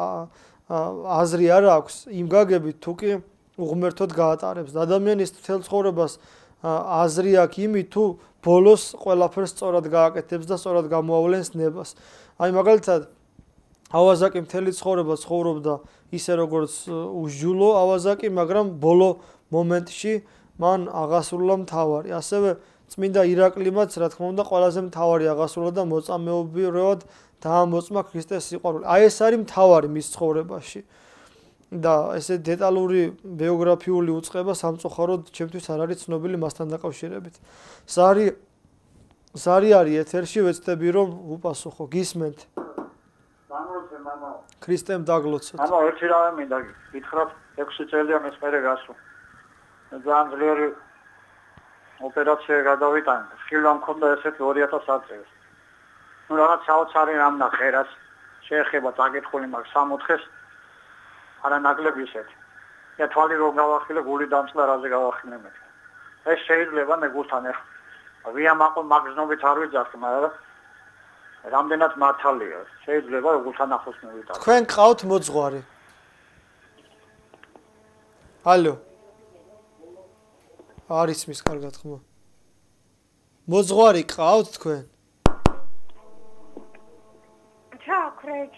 Speaker 1: აზრი არ აქვს იმ გაგებით თუ კი უღმერთოდ გაატარებს. ადამიანის თელ ცხოვრებას აზრი აქვს იმით თუ ბოლოს ყველაფერს სწორად გააკეთებს და სწორად გამოავლენს ნებას. აი მაგალითად ავაზაკი მთელი ცხოვრება ცხოვრობდა ისე როგორც უსჯულო ავაზაკი, მაგრამ ბოლო მომენტში მან აღასრულა მთავარი. ასევე წმინდა ირაკლიმაც, რა თქმა უნდა, ყველაზე მთავარი აღასრულა და მოწამეობრივად დაამოწმა ქრისტეს სიყვარული. აი ეს არის მთავარი მის ცხოვრებაში. და ესე დეტალური ბიოგრაფიული უწყება სამწუხაროდ ჩემთვის არ არის ცნობილი მასთან დაკავშირებით. ზარი ზარი არის ეთერში, ვეცდები რომ უპასუხო. გისმენთ?
Speaker 9: გამლოცე მამა.
Speaker 1: ქრისტემ დაგლოცოთ.
Speaker 9: მამა ერთი რამე მინდა გითხრათ, ექვსი წელია მე სპერე გასულ. ძალიან ძლიერი ოპერაცია გადავიტანე. ხილვა მქონდა ესეთი ორი ათას წელს. ნუ რაღაც საოცარი რამ ნახე, რაც შეეხება წაკითხული მაქვს სამოთხეს. არა ნაკლები ისეთი. და თვალი რომ გავახილე, გული დამწლა რაზე გავახილე მე. ეს შეიძლება მე გულთან ეხ. ვიამაყო მაგზნობით არ ვიძახი, მაგრამ რამდენად მართალია. შეიძლება გულთან ახლოს მოვიტანო.
Speaker 1: თქვენ ყავთ მოძღვარი? ალო. არის მის კარგად ხმა. მოძღვარი ყავთ თქვენ?
Speaker 4: ჩაქრეთ.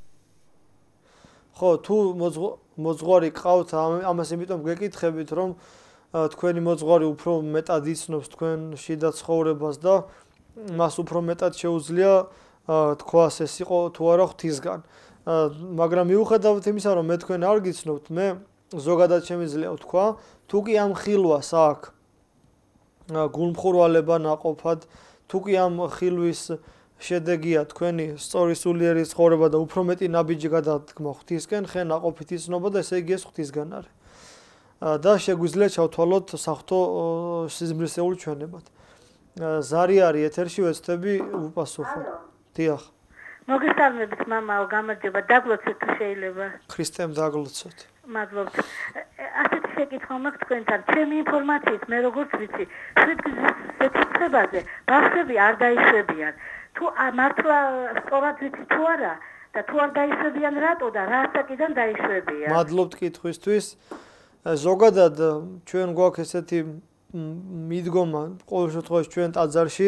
Speaker 1: ხო, თუ მოძღვარი ყავთ, ამას იმიტომ გეკითხებით, რომ თქვენი მოძღვარი უფრო მეტად იცნობს თქვენ შიდა ცხოვრებას და მას უფრო მეტად შეუძლია თქვას ეს იყო თუ არა ღვთისგან. მაგრამ მიუხედავად იმისა, რომ მე თქვენ არ გიცნობთ, მე ზოგადად შემიძლია ვთქვა, თუ კი ამ ხილვას აქვს გულმხურვალება ნაყოფად, თუ კი ამ ხილვის შედეგია თქვენი სწორი სულიერი ცხოვრება და უფრო მეტი ნაბიჯი გადადგმა ღვთისკენ, ხე ნაყოფით იცნობა და ესე იგი ეს ღვთისგან არის. და შეგვიძლია ჩავთვალოთ საღვთო სიზმრისეულ ჩვენებად. ზარი არის ეთერში, ვეცდები უპასუხო. დიახ.
Speaker 10: მოგესალმებით მამაო, გამარჯობა, დაგლოცეთ თუ შეიძლება.
Speaker 1: ქრისტემ დაგლოცოთ.
Speaker 10: მადლობთ. ასეთი შეკითხვა მაქვს თქვენთან. ჩემი ინფორმაციით მე როგორც ვიცი, შვიდგზის ზეთისხებაზე ბავშვები არ დაიშვებიან. თუ მართლა სწორად ვიცი თუ არა და თუ არ დაიშვებიან რატო და რა ასაკიდან დაიშვებიან?
Speaker 1: მადლობთ კითხვისთვის. ზოგადად ჩვენ გვაქვს ესეთი მიდგომა ყოველ შემთხვევაში ჩვენ ტაძარში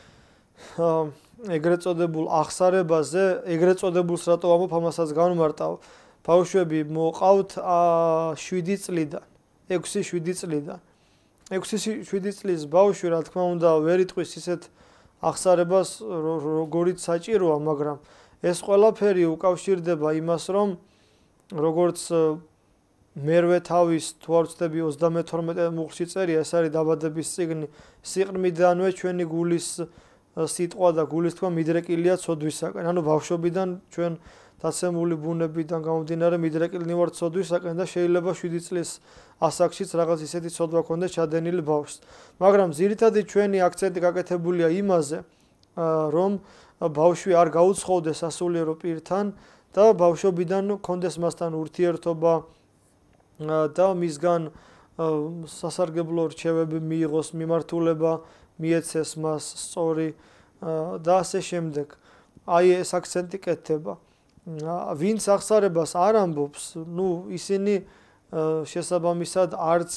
Speaker 1: ეგრეთ წოდებულ აღსარებაზე, ეგრეთ წოდებულს რატო ვამბობ, ამასაც განვმარტავ. ბავშვები მოყავთ შვიდი წლიდან, ექვსი შვიდი წლიდან. ექვსი შვიდი წლის ბავშვი, რა თქმა უნდა, ვერ იტყვის ისეთ აღსარებას, როგორიც საჭიროა, მაგრამ ეს ყველაფერი უკავშირდება იმას, რომ როგორც მერვე თავის თუ არ ვცდები ოცდამეთორმეტე მუხლში წერია, ეს არის დაბადების წიგნი, სიყრმიდანვე ჩვენი გულის სიტყვა და გულის თქმა მიდრეკილია ცოდვისაკენ. ანუ ბავშვობიდან ჩვენ დაცემული ბუნებიდან გამომდინარე მიდრეკილნი ვართ ცოდვისაკენ და შეიძლება შვიდი წლის ასაკშიც რაღაც ისეთი ცოდვა ქონდეს ჩადენილი ბავშვს. მაგრამ ძირითადი ჩვენი აქცენტი გაკეთებულია იმაზე, რომ ბავშვი არ გაუცხოვდეს სასულიერო პირთან და ბავშვობიდან ქონდეს მასთან ურთიერთობა და მისგან სასარგებლო რჩევები მიიღოს, მიმართულება მიეცეს მას სწორი და ასე შემდეგ. აი ეს აქცენტი კეთდება. ვინც აღსარებას არ ამბობს, ნუ ისინი შესაბამისად არც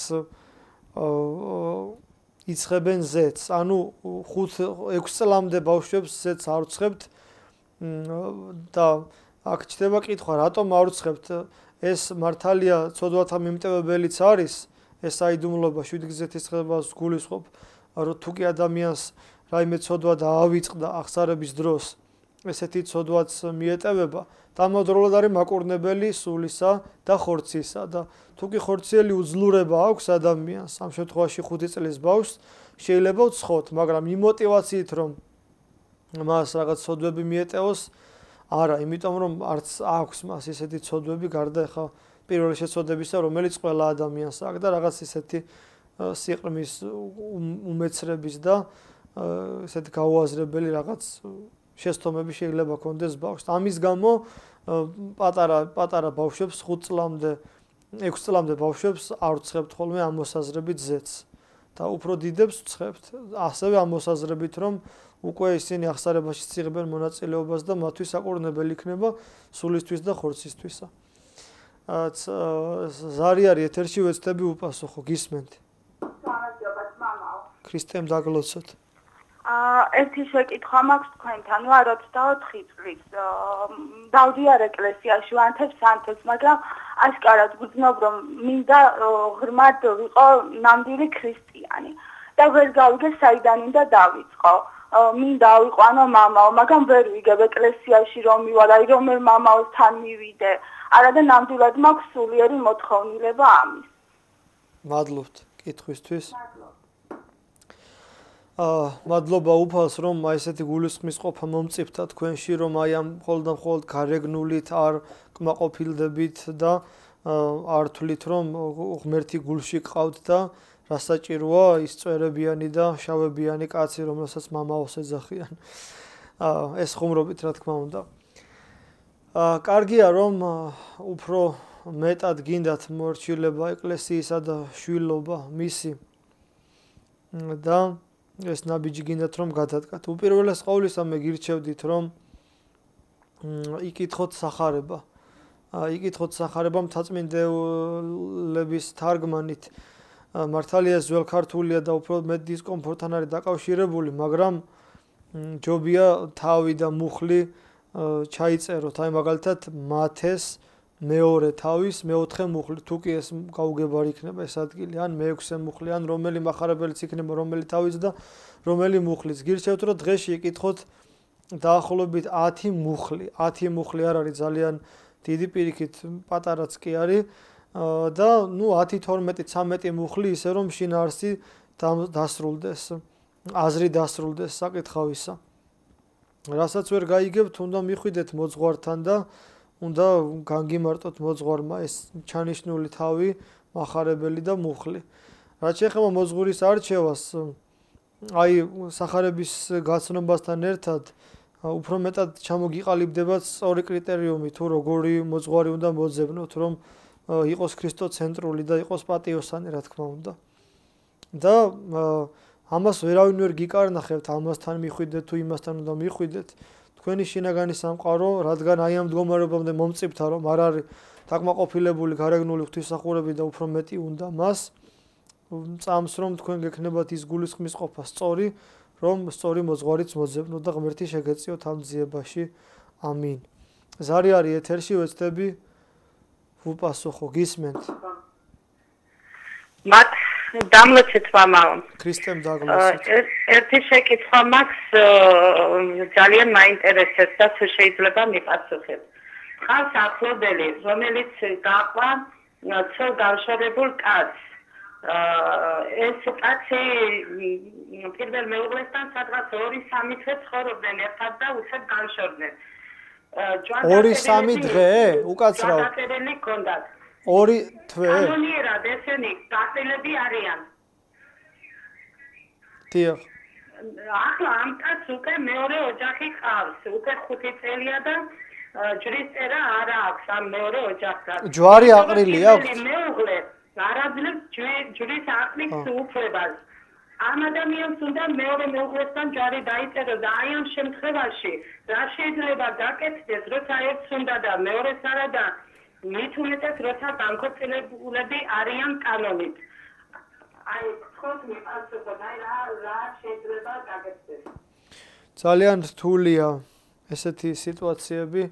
Speaker 1: იცხებენ ზეთს. ანუ ხუთ ექვსი წლამდე ბავშვებს ზეთს არ უცხებთ და აქ ჩდება კითხვა, რატომ არ უცხებთ? ეს მართალია ცოდვათა მიმტევებელიც არის, ეს საიდუმლოება შვიდგზეთის გულისხმობ, რომ თუ კი ადამიანს რაიმე ცოდვა დაავიწყდა აღსარების დროს, ესეთი ცოდვაც მიეტევება, დამადროულად არის მაკურნებელი სულისა და ხორცისა და თუ კი ხორციელი უძლურება აქვს ადამიანს, ამ შემთხვევაში ხუთი წლის ბავშვს, შეიძლება უცხოთ, მაგრამ იმ мотивაციით, რომ მას რაღაც ცოდვები მიეტევოს, არა, იმიტომ რომ არც აქვს მას ესეთი ცოდვები გარდა ახლა პირველი შეცოდებისა, რომელიც ყველა ადამიანს აქვს და რაღაც ისეთი სიყრმის უმეცრების და ესეთი გაუაზრებელი რაღაც შესთომები შეიძლება ქონდეს ბავშვს. ამის გამო პატარა პატარა ბავშვებს ხუთ წლამდე, ექვსი წლამდე ბავშვებს არ ვცხებთ ხოლმე ამ მოსაზრებით ზეთს და უფრო დიდებს ვცხებთ, ასევე ამ მოსაზრებით, რომ უკვე ისინი აღსარებაში იღებენ მონაწილეობას და მათთვის საკურნებელი იქნება სულისთვის და ხორცისთვისა. ზარი არის ეთერში, ვეცდები უპასუხო, გისმენთ. ქრისტემ დაგლოცოთ.
Speaker 4: ერთი შეკითხვა მაქვს თქვენთან, ვარ ოცდაოთხი წლის. დავდიარ ეკლესიაში, ვანთებს სანთებს, მაგრამ აშკარად გძნობ, რომ მინდა ღრმად ვიყო ნამდვილი ქრისტიანი და ვერ გავიგე საიდან უნდა დავიწყო. მინდა ავიყვანო მამაო, მაგრამ ვერ ვიგებ ეკლესიაში რომ მივალ, აი რომელ მამაოსთან მივიდე. არა და ნამდვილად მაქვს სულიერი მოთხოვნილება ამის.
Speaker 1: მადლობთ კითხვისთვის. აა მადლობა უფალს, რომ აი ესეთი გულისხმის ყოფა მომწიფდა თქვენში, რომ აი ამ მხოლოდ და მხოლოდ გარეგნულით არ კმაყოფილდებით და არ თვლით, რომ ღმერთი გულში გყავთ და რასაჭიროა ის წვერებიანი და შავებიანი კაცი, რომელსაც მამაოს ეძახიან. აა ეს ხუმრობით, რა თქმა უნდა. აა კარგია, რომ უფრო მეტად გინდათ მორჩილება ეკლესიისა და შვილობა მისი და ეს ნაბიჯი გინდათ რომ გადადგათ. უპირველეს ყოვლისა მე გირჩევდით, რომ იკითხოთ სახარება. იკითხოთ სახარება მთაწმინდელების თარგმანით. მართალია ძველ ქართულია და უფრო მეტ დისკომფორტთან არის დაკავშირებული, მაგრამ ჯობია თავი და მუხლი ჩაიწეროთ. აი მაგალითად მათეს მეორე თავის მეოთხე მუხლი, თუ კი ეს გაუგებარი იქნება ეს ადგილი, ან მეექვსე მუხლი, ან რომელი מחარებელიც იქნება, რომელი თავის და რომელი მუხლიც. გირჩევთ, რომ დღეში იკითხოთ დაახლოებით ათი მუხლი. ათი მუხლი არ არის ძალიან დიდი, პირიქით პატარაც კი არის. და ნუ ათი, თორმეტი, ცამეტი მუხლი ისე რომ შინაარსი დასრულდეს, აზრი დასრულდეს საკითხავისა. რასაც ვერ გაიგებთ, უნდა მიხვიდეთ მოძღვართან და უნდა განგიმარტოთ მოძღვარმა ეს ჩანიშნული თავი, מחარებელი და მუხლი. რაც შეეხება მოძღვრის არჩევას, აი სახარების გაცნობასთან ერთად უფრო მეტად ჩამოგიყალიბდება სწორი კრიტერიუმი, თუ როგორი მოძღვარი უნდა მოძებნოთ, რომ იყოს ქრისტოცენტრული და იყოს პატიოსანი, რა თქმა უნდა. და ამას ვერავინ ვერ გიკარნახებთ, ამასთან მიხვიდეთ თუ იმასთან უნდა მიხვიდეთ. თქვენი შინაგანი სამყარო, რადგან აი ამ მდგომარეობამდე მომწიფთა, რომ არ არის დაკმაყოფილებული გარეგნული ღვთისმსახურები და უფრო მეტი უნდა მას, წამს რომ თქვენ გექნებათ ის გულისხმის ყოფა სწორი, რომ სწორი მოძღვარიც მოძებნოთ და ღმერთი შეგეწიოთ ამ ძიებაში. ამინ. ზარი არის ეთერში, ვეცდები ვუპასუხო, გისმენთ.
Speaker 6: მათ დამლოცეთ მამაო.
Speaker 1: ქრისტემ დაგლოცეთ.
Speaker 6: ერთი შეკითხვა მაქვს, ძალიან მაინტერესებს და თუ შეიძლება მიპასუხებ. ხალხ ახლობელი, რომელიც გაყვა ცოლ განშორებულ კაცს. ეს კაცი პირველ მეუღლესთან სადღაც ორი სამი თვე ცხოვრობდნენ ერთად და უცებ განშორდნენ.
Speaker 1: ორი სამი დღე? უკაცრავ.
Speaker 6: ჯვარდაწერილი ჰქონდათ.
Speaker 1: ორი თვე?
Speaker 6: კანონიერად ესენი გახსნილები არიან.
Speaker 1: დიახ.
Speaker 6: ახლა ამ კაცს უკვე მეორე ოჯახი ყავს, უკვე ხუთი წელია და ჯვრის წერა არ აქვს ამ მეორე ოჯახთან.
Speaker 1: ჯვარი აყრილი აქვს?
Speaker 6: მეუღლე არაძლევს ჯვრის აყრის უფლებას. ამ ადამიანს უნდა მეორე მეუღლესთან ჯვარი დაიწეროს და აი ამ შემთხვევაში რა შეიძლება გაკეთდეს, როცა ერთს უნდა და მეორეს არა და მით უმეტეს როცა განქორწინებულები არიან კანონით. აი თქოს მიპასუხოთ, აი რა რა შეიძლება გაკეთდეს.
Speaker 1: ძალიან რთულია ესეთი სიტუაციები.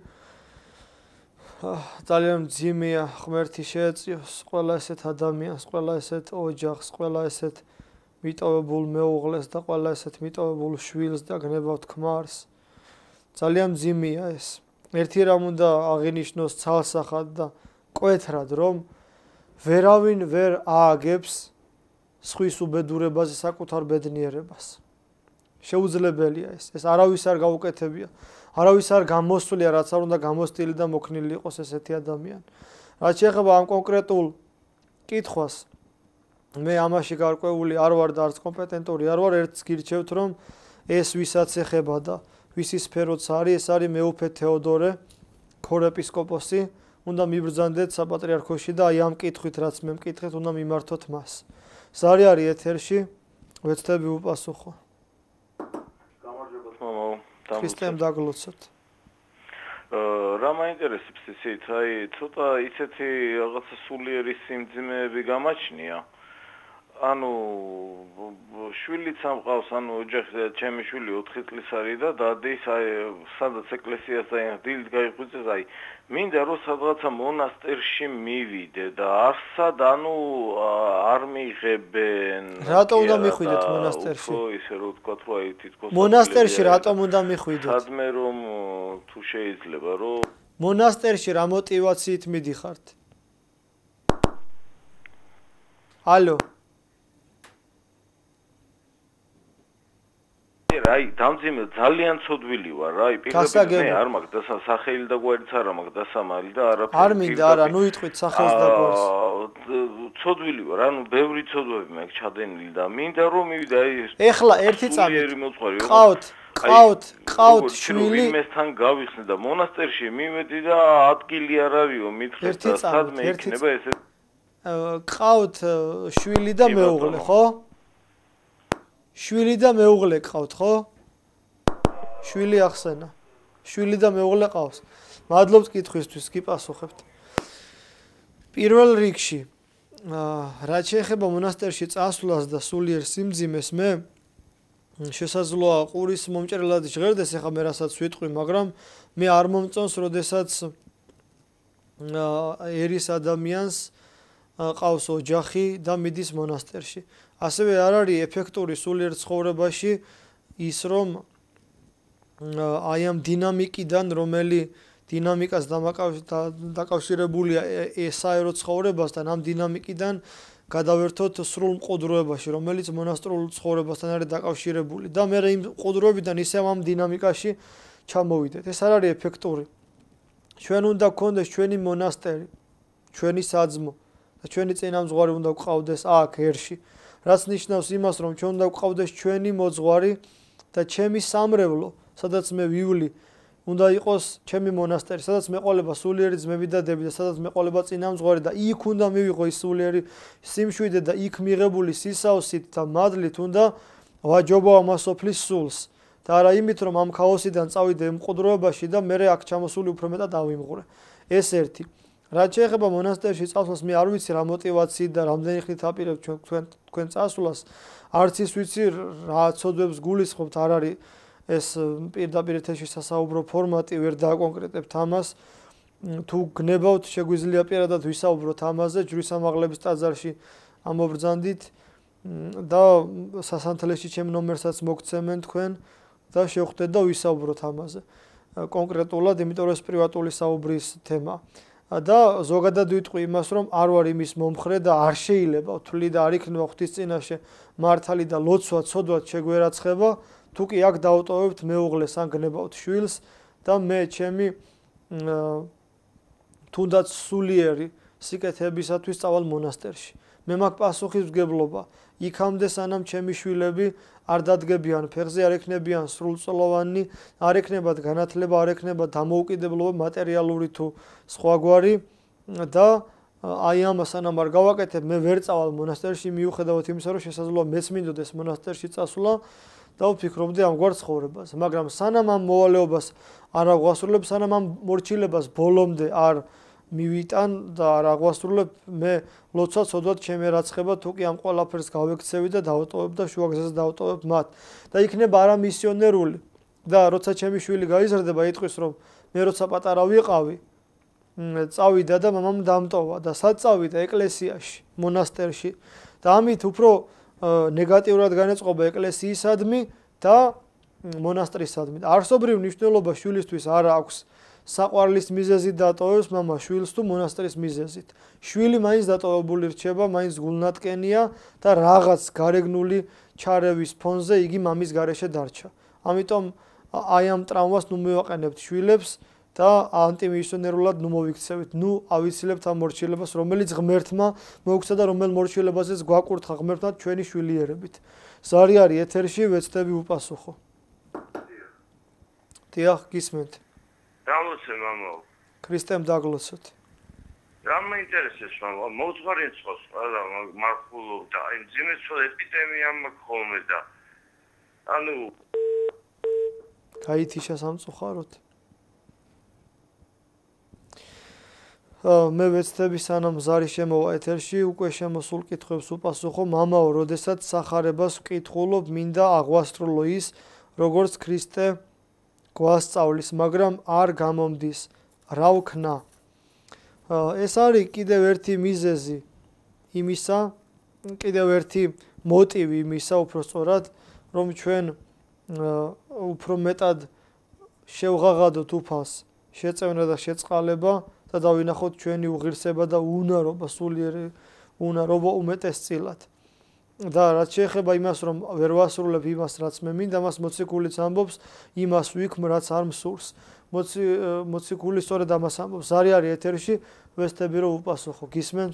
Speaker 1: ძალიან მძიმეა ღმერთი შეეწიოს ყველა ესეთ ადამიანს, ყველა ესეთ ოჯახს, ყველა ესეთ მიტოვებულ მეუღლეს და ყველა ესეთ მიტოვებულ შვილს და გნებავთ ქმარს. ძალიან მძიმეა ეს. ერთი რამ უნდა აღინიშნოს ცალსახად და კვეთრად, რომ ვერავინ ვერ ააგებს სხვის უბედურებაზე საკუთარ ბედნიერებას. შეუძლებელია ეს. ეს არავის არ გაუკეთებია. არავის არ გამოსვლია, რაც არ უნდა გამოსტილი და მოქნილი იყოს ესეთი ადამიანი. რაც შეეხება ამ კონკრეტულ კითხვას, მე ამაში გარკვეული არ ვარ და არც კომპეტენტური არ ვარ, ერთს გირჩევთ, რომ ეს ვისაც ეხება და ვისი სფეროც არის, ეს არის მეუფე თეოდორე, ქორეპისკოპოსი, უნდა მიბრძანდეთ საპატრიარქოში და აი ამ კითხვით, რაც მე მკითხეთ, უნდა მიმართოთ მას. ზარი არის ეთერში, ვეცდები ვუპასუხო.
Speaker 11: გამარჯობა მამაო.
Speaker 1: ქრისტემ დაგლოცოთ.
Speaker 11: რა მაინტერესებს ისეთ, აი ცოტა ისეთი რაღაცა სულიერი სიმძიმეები გამაჩნია. ანუ შვილი სამყავს, ანუ ოჯახი, ჩემი შვილი ოთხი წლის არის და დადის, აი სადაც ეკლესიას აი დილით გაიხვიწეს, აი მინდა რომ სადღაცა მონასტერში მივიდე და არსად ანუ არ მიიღებენ.
Speaker 1: რატო უნდა მიხვიდეთ მონასტერში?
Speaker 11: ხო, ისე რომ ვთქვა, რომ აი თითქოს
Speaker 1: მონასტერში რატომ უნდა მიხვიდეთ?
Speaker 11: სადმე რომ თუ შეიძლება რომ
Speaker 1: მონასტერში რა мотиваციით მიდიხართ? ალო
Speaker 11: აი დამძიმე ძალიან ცოდვილი ვარ რა, აი პირდაპირ მე არ მაქვს და სახელი და გვერდიც არ მაქვს და სამალი და არაფერი.
Speaker 1: არ მინდა არა, ნუ იტყვით სახელს და გვერდს.
Speaker 11: ცოდვილი ვარ, ანუ ბევრი ცოდვები მაქვს ჩადენილი და მინდა რომ მივიდე აი
Speaker 1: ეხლა ერთი წამით. ყავთ, ყავთ, ყავთ შვილი.
Speaker 11: იმესთან გავიხსნე და მონასტერში მივედი და ადგილი არ არისო, მითხრეს და სადმე იქნება ესე.
Speaker 1: ყავთ შვილი და მეუღლე, ხო? შვილი და მეუღლე ყავთ, ხო? შვილი ახსენა. შვილი და მეუღლე ყავს. მადლობთ კითხვისთვის, გიპასუხებთ. პირველ რიგში, რაც შეეხება მონასტერში წასვლას და სულიერ სიმძიმეს, მე შესაძლოა ყურის მომჭრელად ჟღერდეს, ეხლა მე რასაც ვიტყვი, მაგრამ მე არ მომწონს, როდესაც ერის ადამიანს ყავს ოჯახი და მიდის მონასტერში. ასევე არ არის ეფექტური სულიერ ცხოვრებაში ის, რომ აი ამ დინამიკიდან, რომელი დინამიკას დაკავშირებულია საერო ცხოვრებასთან, ამ დინამიკიდან გადავერთოთ სრულ მყუდროებაში, რომელიც მონასტრულ ცხოვრებასთან არის დაკავშირებული და მე იმ მყუდროებიდან ისევ ამ დინამიკაში ჩამოვიდეთ. ეს არ არის ეფექტური. ჩვენ უნდა გქონდეს ჩვენი მონასტერი, ჩვენი საძმო და ჩვენი წინამძღვარი უნდა გვყავდეს აქ ერში. რაც ნიშნავს იმას, რომ ჩვენ უნდა გვყავდეს ჩვენი მოძღვარი და ჩემი სამრევლო, სადაც მე ვივლი, უნდა იყოს ჩემი მონასტერი, სადაც მეყოლება სულიერი ძმები და დები და სადაც მეყოლება წინამძღვარი და იქ უნდა მივიღო ის სულიერი სიმშვიდე და იქ მიღებული სისავსით და მადლით უნდა ვაჯობო ამ სოფლის სულს და არა იმით, რომ ამ ქაოსიდან წავიდე მყუდროებაში და მე აქ ჩამოსული უფრო მეტად ავიმღვრე. ეს ერთი. რაც შეეხება მონასტერში წასვლას, მე არ ვიცი რა мотивაციით და რამდენი ხნით აპირებ თქვენ თქვენ წასვლას. არც ის ვიცი რა ცოდვებს გულისხმობთ, არ არის ეს პირდაპირ ეთერში სასაუბრო ფორმატი, ვერ დააკონკრეტებთ ამას. თუ გნებავთ, შეგვიძლია პირადად ვისაუბროთ ამაზე, ჯვრის ამაღლების ტაძარში ამობრძანდით და სასანთლეში ჩემ ნომერსაც მოგცემენ თქვენ და შევხვდეთ და ვისაუბროთ ამაზე. კონკრეტულად, იმიტომ რომ ეს პრივატული საუბრის თემაა. და ზოგადად ვიტყვი იმას, რომ არ ვარ იმის მომხრე და არ შეიძლება ვთვლი და არ იქნება ღვთის წინაშე მართალი და ლოცვა ცოდვად შეგვერაცხება, თუ კი აქ დავტოვებთ მეუღლეს ან გნებავთ შვილს და მე ჩემი თუნდაც სულიერი სიკეთეებისათვის წავალ მონასტერში. მე მაქვს პასუხისმგებლობა. იქამდე სანამ ჩემი შვილები არ დადგებიან ფეხზე, არ ექნებიან სრულწლოვანი, არ ექნებათ განათლება, არ ექნებათ დამოუკიდებლობა მატერიალური თუ სხვაგვარი და აი ამას სანამ არ გავაკეთებ, მე ვერ წავალ მონასტერში, მიუხედავად იმისა, რომ შესაძლოა მეც მინდოდეს მონასტერში წასვლა და ვფიქრობდი ამგვარ ცხოვრებას. მაგრამ სანამ ამ მოვალეობას არ აღვასრულებ, სანამ ამ მორჩილებას ბოლომდე არ მივიტან და არ აღვასრულებ, მე ლოცვა ცოდვად შემერაცხება, თუ კი ამ ყველაფერს გავექცევი და დავტოვებ და შუაგზაზე დავტოვებ მათ. და იქნება არა მისიონერული და როცა ჩემი შვილი გაიზრდება, იტყვის, რომ მე როცა პატარა ვიყავი, წავიდა და მამამ დამტოვა და სად წავიდა ეკლესიაში, მონასტერში და ამით უფრო ნეგატიურად განეწყობა ეკლესიისადმი და მონასტრისადმი. არსობრივ მნიშვნელობა შვილისთვის არ აქვს. საყვარლის მიზეზით დატოვებს მამა შვილს თუ მონასტრის მიზეზით. შვილი მაინც დატოვებული რჩება, მაინც გულნატკენია და რაღაც გარეგნული ჩარევის ფონზე იგი მამის გარეშე დარჩა. ამიტომ აი ამ ტრავმას ნუ მივაყენებთ შვილებს და ანტიმისიონერულად ნუ მოვიქცევით. ნუ ავიცილებთ ამ მორჩილებას, რომელიც ღმერთმა მოუქცა და რომელ მორჩილებაზეც გვაკურთხა ღმერთმა ჩვენი შვილიერებით. ზარი არის ეთერში, ვეცდები უპასუხო. დიახ, გისმენთ.
Speaker 12: დაგლოცე მამა.
Speaker 1: ქრისტემ დაგლოცოთ.
Speaker 12: რა მეინტერესებს მამა? მოძღვარიცხოს ყველა მარხულობ და აი ძიმეცო ეპიდემია მქონე და ანუ
Speaker 1: გაითიშა სამწუხაროდ. მე ვეცდები სანამ ზარი შემოვა ეთერში, უკვე შემოსულ კითხვებს უპასუხო. მამაო, როდესაც სახარებას ვკითხულობ, მინდა აღვასრულო ის, როგორც ქრისტე გვასწავლის, მაგრამ არ გამომდის. რა ვქნა? ეს არის კიდევ ერთი მიზეზი იმისა, კიდევ ერთი მოტივი იმისა, უფრო სწორად, რომ ჩვენ უფრო მეტად შევღაღადოთ უფალს, შეწევნა და შეწყალება და დავინახოთ ჩვენი უღირსება და უნარობა, სულიერი უნარობა უმეტესწილად. და რაც შეეხება იმას, რომ ვერ ვასრულებ იმას, რაც მე მინდა, მას მოციქულიც ამბობს, იმას ვიქმ, რაც არ მსურს. მოციქული სწორედ ამას ამბობს. ზარი არის ეთერში, ვეცდები რომ უპასუხო. გისმენთ?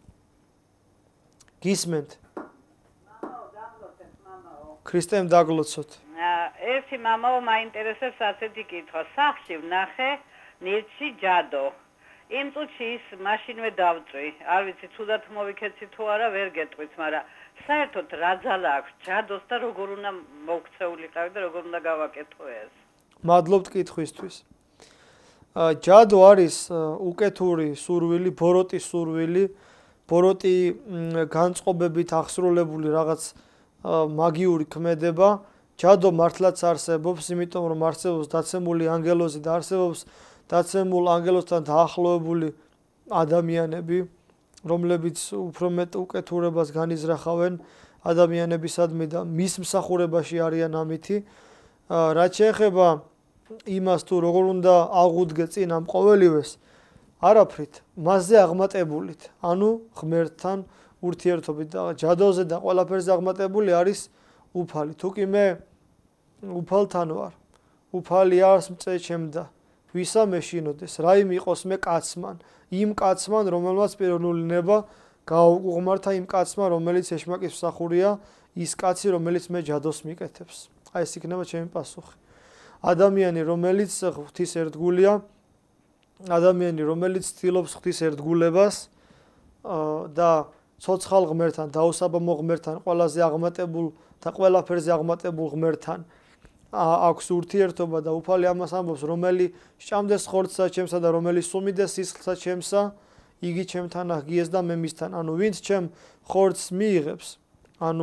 Speaker 1: გისმენთ?
Speaker 13: მამაო, დაგლოცეთ, მამაო.
Speaker 1: ქრისტემ დაგლოცოთ.
Speaker 13: ერთი მამაო მაინტერესებს ასეთი კითხვა. სახლში ვნახე ნირჩი ჯადო. იმ წუთში ის მაშინვე დავწვი. არ ვიცი, თუდად მოვიქეცი თუ არა, ვერ გეტყვით, მაგრამ საერთოდ რა ძალა აქვს ჯადოს და როგორ უნდა მოქცეულიყავი და როგორ უნდა გავაკეთო ეს?
Speaker 1: მადლობთ კითხვისთვის. ჯადო არის უკეთური სურვილი, ბოროტის სურვილი, ბოროტი განწყობებით აღსრულებული რაღაც მაგიური ქმედება. ჯადო მართლაც არსებობს, იმიტომ რომ არსებობს დაცემული ანგელოზი და არსებობს დაცემულ ანგელოზთან დაახლოებული ადამიანები, რომლებიც უფრო მეტ უკეთურებას განიზრახავენ ადამიანებისადმი და მის მსახურებაში არიან ამითი. რაც შეეხება იმას, თუ როგორ უნდა აღუდგე წინ ამ ყოველივეს, არაფრით, მასზე აღმატებულით, ანუ ღმერთთან ურთიერთობით და ჯადოზე და ყველაფერზე აღმატებული არის უფალი. თუ კი მე უფალთან ვარ, უფალი არს მწე ჩემდა, ვისა მეშინოდეს, რაიმე იყოს მე კაცმან, იმ კაცმან, რომელმაც პიროვნული ნება გაუღმართა იმ კაცმა, რომელიც ეშმაკის მსახურია, ის კაცი, რომელიც მე ჯადოს მიკეთებს. აი ეს იქნება ჩემი პასუხი. ადამიანი, რომელიც ღვთის ერთგულია, ადამიანი, რომელიც ცდილობს ღვთის ერთგულებას და ცოცხალ ღმერთთან, დაუსაბამო ღმერთთან, ყველაზე აღმატებულ და ყველაფერზე აღმატებულ ღმერთთან აქვს ურთიერთობა და უფალი ამას ამბობს, რომელი სჭამდეს ხორცსა ჩემსა და რომელი სუმიდეს სისხლსა ჩემსა, იგი ჩემთან აღგიეს და მე მისთან. ანუ ვინც ჩემ ხორცს მიიღებს, ანუ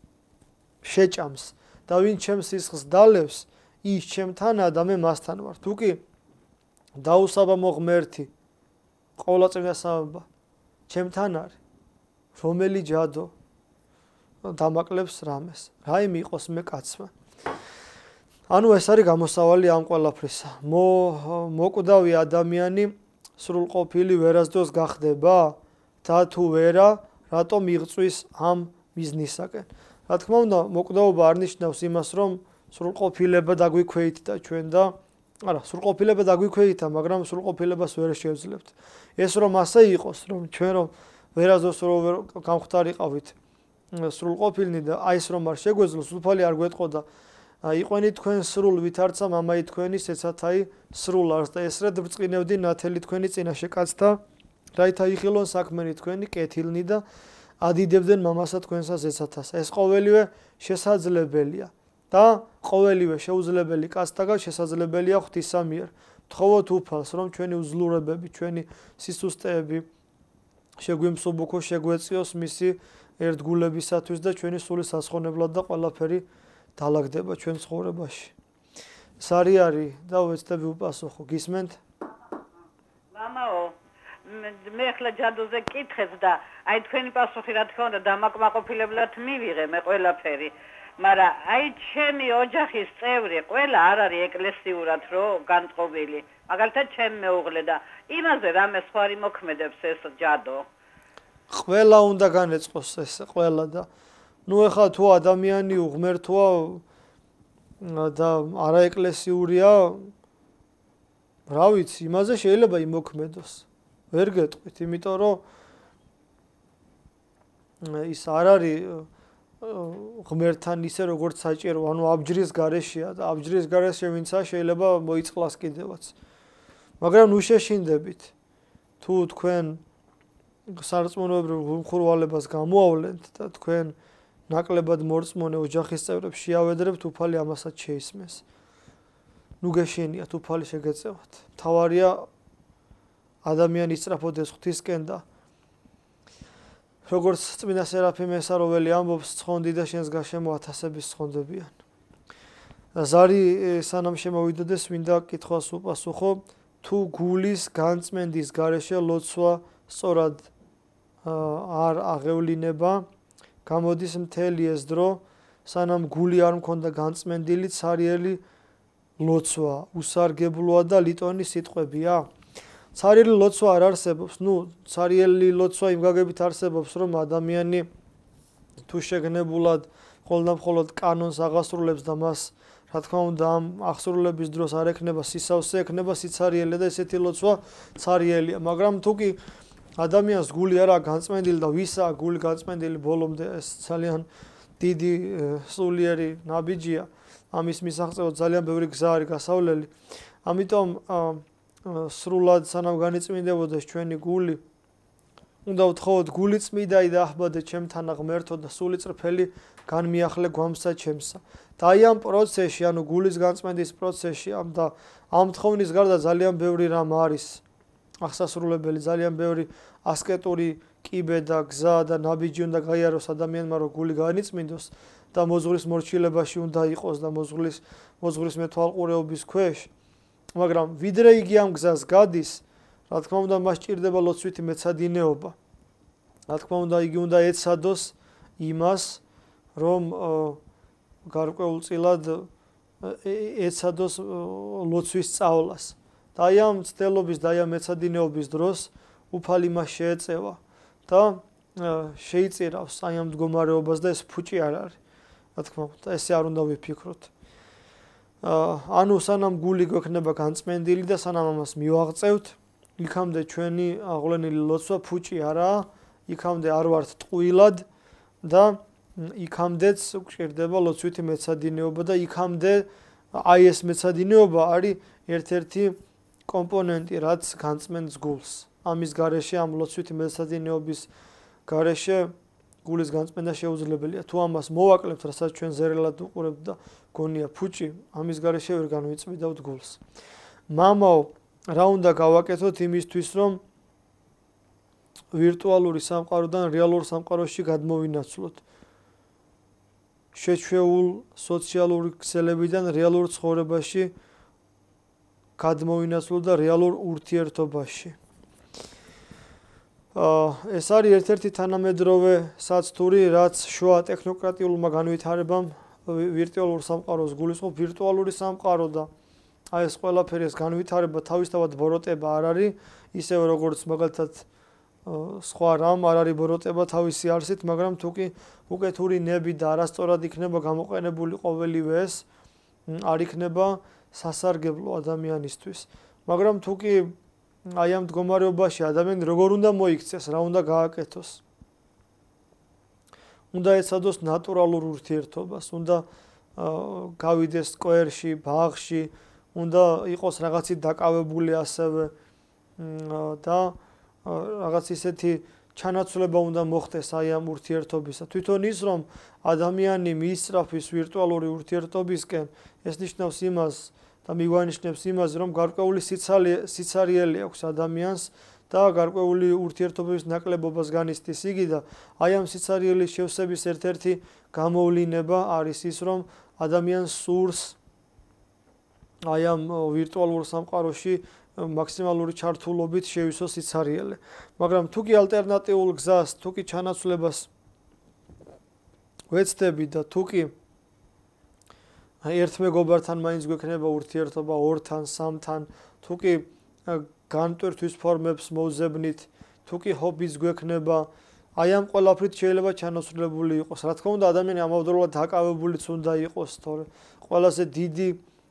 Speaker 1: შეჭამს და ვინც ჩემ სისხლს დალევს, ის ჩემთანაა და მე მასთან ვარ. თუ კი დაუსაბამო ღმერთი ყოვლადწმიდა სამება ჩემთან არის, რომელი ჯადო დამაკლებს რამეს, რაიმე იყოს მე კაცმა. ანუ ეს არის გამოსავალი ამ ყველაფრისა. მოკვდავი ადამიანი სრულყოფილი ვერასდროს გახდება და თუ ვერა, რატომ იღწვის ამ მიზნისაკენ. რა თქმა უნდა, მოკვდავობა არ ნიშნავს იმას, რომ სრულყოფილება დაგვიქვეითდა ჩვენ და არა, სრულყოფილება დაგვიქვეითდა, მაგრამ სრულყოფილებას ვერ შევძლებთ. ეს რომ ასე იყოს, რომ ჩვენ რომ ვერასდროს ვერ გამختارიყავით სრულყოფილნი და აი ეს რომ არ შეგვეძლოს, უფალი არ გვეტყოდა იყვენი თქვენ სრულ ვითარცა მამაი თქვენი სეცათაი სრულ არს და ესრედ ბრწყინევდი ნათელი თქვენი წინაშე კაცთა რაითა იხილონ საქმენი თქვენი კეთილნი და ადიდებდნენ მამასა თქვენსა ზეცათას. ეს ყოველივე შესაძლებელია და ყოველივე შეუძლებელი კაცთაგან შესაძლებელია ღვთისა მიერ. თხოვოთ უფალს, რომ ჩვენი უძლურებები, ჩვენი სისუსტეები შეგვიმსუბუქო, შეგვეწიოს მისი ერთგულებისათვის და ჩვენი სული სასხოვნებლად და ყველაფერი დალაგდება ჩვენ ცხოვრებაში. სარი არის და ვეცდები უპასუხო. გისმენთ?
Speaker 13: მამაო, მე ახლა ჯადოზე კითხებს და აი თქვენი პასუხი რა თქმა უნდა დამაკმაყოფილებლად მივიღე მე ყველაფერი. მაგრამ აი ჩემი ოჯახის წევრი ყველა არ არის ეკლესიურად რო განწყობილი. მაგალითად ჩემ მეუღლე და იმაზე რამე სხვა მოქმედებს ეს ჯადო.
Speaker 1: ყველა უნდა განეწყოს ეს ყველა და ნუ ეხლა თუ ადამიანი უღმერთოა და არაეკლესიურია, რა ვიცი, იმაზე შეიძლება იმოქმედოს. ვერ გეტყვით, იმიტომ რომ ის არ არის ღმერთთან ისე როგორც საჭირო, ანუ აბჯრის გარეშეა და აბჯრის გარეშე ვინცა შეიძლება მოიწყლას კიდევაც. მაგრამ ნუ შეშინდებით, თუ თქვენ სარწმუნოებრივ ხურვალებას გამოავლენთ და თქვენ ნაკლებად მორწმუნე ოჯახის წევრებს შეავედრებთ, უფალი ამასაც შეისმენს. ნუ გეშინიათ, უფალი შეგეწევათ. თავარია ადამიანი ისწრაფოდეს ღვთისკენ და როგორც წმინდა სერაფიმ ესაროველი ამბობს, ცხონდი და შენს გარშემო ათასების ცხონდებიან. ზარი სანამ შემოვიდოდეს, მინდა კითხვას უპასუხო, თუ გულის განწმენდის გარეშე ლოცვა სწორად არ აღევლინება, გამოდის მთელი ეს დრო, სანამ გული არ მქონდა განწმენდილი, ცარიელი ლოცვა, უსარგებლოა და ლიტონი სიტყვებია. ცარიელი ლოცვა არ არსებობს, ნუ ცარიელი ლოცვა იმ გაგებით არსებობს, რომ ადამიანი თუ შეგნებულად ხოლმე კანონს აღასრულებს და მას რა თქმა უნდა ამ აღსრულების დროს არ ექნება სისავსე, ექნება სიცარიელი და ესეთი ლოცვა ცარიელია. მაგრამ თუ კი ადამიანს გული არა განწმენდილი და ვისაა გული განწმენდილი ბოლომდე, ეს ძალიან დიდი სულიერი ნაბიჯია. ამის მისაღწევად ძალიან ბევრი გზა არის გასავლელი. ამიტომ სრულად სანამ განიწმინდებოდეს ჩვენი გული, უნდა ვთხოვოთ გული წმიდაი და ახბადე ჩემთან ღმერთო და სული წრფელი განმიახლე გვამსა ჩემსა. და აი ამ პროცესში, ანუ გულის განწმენდის პროცესში, ამ და ამ თხოვნის გარდა ძალიან ბევრი რამ არის აღსასრულებელი, ძალიან ბევრი ასკეტური კიბე და გზა და ნაბიჯი უნდა გაიაროს ადამიანმა, რომ გული განიწმინდოს და მოზღuris მორჩილებაში უნდა იყოს და მოზღuris მოზღuris მეთვალყურეობის ქვეშ. მაგრამ ვიდრე იგი ამ გზას გადის, რა თქმა უნდა, მას ჭირდება ლოცვითი მეცადინეობა. რა თქმა უნდა, იგი უნდა ეცადოს იმას, რომ გარკვეულწილად ეცადოს ლოცვის სწავლას. და აი ამ ცდელობის და აი ამ მეცადინეობის დროს უფალი მას შეეწევა და შეიწირავს აი ამ მდგომარეობას და ეს ფუჭი არ არის. რა თქმა უნდა, ესე არ უნდა ვიფიქროთ. ანუ სანამ გული გვექნება განწმენდილი და სანამ ამას მივაღწევთ, იქამდე ჩვენი აღვლენილი ლოცვა ფუჭი არაა, იქამდე არ ვართ ტყუილად და იქამდეც გვჭირდება ლოცვითი მეცადინეობა და იქამდე აი ეს მეცადინეობა არის ერთ-ერთი კომპონენტი, რაც განწმენს გულს. ამის გარეშე, ამ ლოცვითი მეცადინეობის გარეშე გულის განწმენდა შეუძლებელია. თუ ამას მოვაკლებთ, რასაც ჩვენ ზერელად უყურებთ და გონია ფუჭი, ამის გარეშე ვერ განვიწმიდავთ გულს. მამაო, რა უნდა გავაკეთოთ იმისთვის, რომ ვირტუალური სამყაროდან რეალურ სამყაროში გადმოვინაცვლოთ? შეჩვეულ სოციალური ქსელებიდან რეალურ ცხოვრებაში გადმოვინაცვლოთ და რეალურ ურთიერთობაში. ეს არის ერთ-ერთი თანამედროვე საცდური, რაც შუა ტექნოკრატიულმა განვითარებამ ვირტუალურ სამყაროს გულისხმობს. ვირტუალური სამყარო და აი ეს ყველაფერი ეს განვითარება თავისთავად ბოროტება არ არის, ისევე როგორც მაგალითად სხვა რამ არ არის ბოროტება თავისი არსით, მაგრამ თუ კი უკეთური ნები და არასწორად იქნება გამოყენებული ყოველივე ეს, არ იქნება სასარგებლო ადამიანისთვის. მაგრამ თუ კი აი ამ მდგომარეობაში ადამიანი როგორ უნდა მოიქცეს, რა უნდა გააკეთოს? უნდა ეცადოს ნატურალურ ურთიერთობას, უნდა გავიდეს სკვერში, ბაღში, უნდა იყოს რაღაცით დაკავებული ასევე და რაღაც ისეთი ჩანაცვლება უნდა მოხდეს აი ამ ურთიერთობისა. თვითონ ის რომ ადამიანი მიისწრაფვის ვირტუალური ურთიერთობისკენ, ეს ნიშნავს იმას და მიგვანიშნებს იმას, რომ გარკვეული სიცარიელი აქვს ადამიანს და გარკვეული ურთიერთობების ნაკლებობას განიცდის იგი და აი ამ სიცარიელის შევსების ერთ-ერთი გამოვლინება არის ის, რომ ადამიანს სურს აი ამ ვირტუალურ სამყაროში მაქსიმალური ჩართულობით შევისოს სიცარიელე. მაგრამ თუ კი ალტერნატიულ გზას, თუ კი ჩანაცვლებას ვეცდები და თუ კი ერთ მეგობართან მაინც გვექნება ურთიერთობა ორთან, სამთან, თუ კი განტვირთვის ფორმებს მოვზებნით, თუ კი ჰობის გვექნება, აი ამ ყველაფრით შეიძლება ჩანაცვლებული იყოს. რა თქმა უნდა, ადამიანი ამავდროულად დაკავებულიც უნდა იყოს, თორე ყველაზე დიდი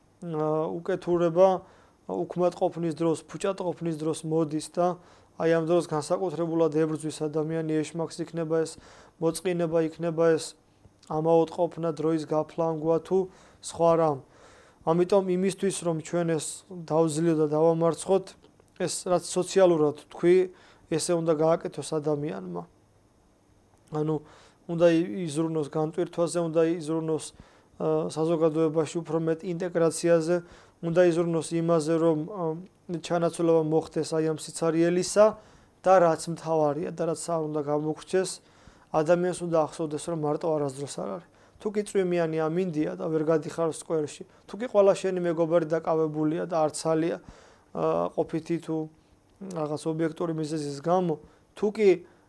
Speaker 1: უკეთურება უქმატყოფნის დროს, ფუჭატყოფნის დროს მოდის და აი ამ დროს განსაკუთრებულად ებრძვის ადამიანი ეშმაკს, იქნება ეს მოწყინება, იქნება ეს ამაოთყოფნა, დროის გაფლანგვა თუ სხვა რამ. ამიტომ იმისთვის რომ ჩვენ ეს დავძლიოთ და დავამარცხოთ, ეს რაც სოციალურად თქვი, ესე უნდა გააკეთოს ადამიანმა. ანუ უნდა იზრუნოს განტვირთვაზე, უნდა იზრუნოს საზოგადოებაში უფრო მეტ ინტეგრაციაზე, უნდა იზრუნოს იმაზე, რომ ჩანაცვლება მოხდეს აი ამ სიცარიელისა და რაც მთავარია და რაც არ უნდა გამოგრჩეს, ადამიანს უნდა ახსოვდეს, რომ მარტო არასდროს არ არის. თუ კი წვიმიანი ამინდია და ვერ გადიხარ სკვერში, თუ კი ყველა შენი მეგობარი დაკავებულია და არც ალია ყოფითი თუ რაღაც ობიექტური მიზეზის გამო, თუ კი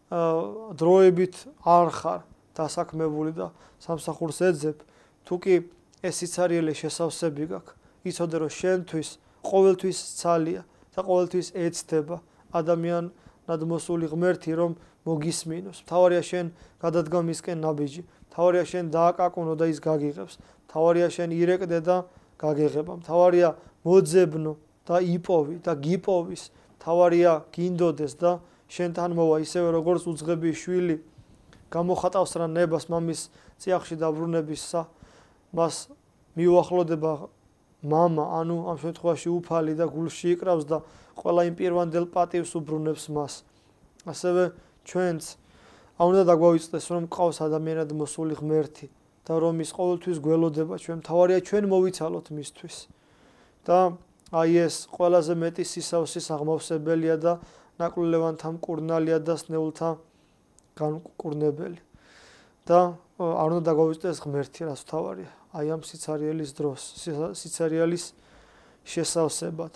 Speaker 1: დროებით არ ხარ დასაქმებული და სამსახურს ეძებ, თუ კი ეს სიცარიელე შესავსები გაქვს, იცოდე რომ შენთვის ყოველთვის ცალია და ყოველთვის ეცდება ადამიანად მოსული ღმერთი რომ მოგისმინოს. მთავარია შენ გადადგა მისკენ ნაბიჯი, მთავარია შენ დააკაკუნო და ის გაგიღებს, მთავარია შენ ირეკდე და გაგეღება, მთავარია მოძებნო და იპოვი და გიპოვის, მთავარია გინდოდეს და შენთან მოვა, ისევე როგორც უძღები შვილი გამოხატავს რა ნებას მამის წიაღში დაბრუნებისა, მას მიუახლოვდება მამა, ანუ ამ შემთხვევაში უფალი და გულში იკრავს და ყველა იმ პირვანდელ პატივს უბრუნებს მას. ასევე ჩვენც არ უნდა დაგვავიწყდეს, რომ ყავს ადამიანად მოსული ღმერთი და რომ ის ყოველთვის გველოდება ჩვენ, მთავარია ჩვენ მოვიცალოთ მისთვის. და აი ეს ყველაზე მეტი სისავსის აღმავსებელია და ნაკვლევანთა მკურნალია და სნეულთა განკურნებელი. და არ უნდა დაგვავიწყდეს ღმერთი, რაც მთავარია, აი ამ სიცარიელის დროს, სიცარიელის შესავსებად.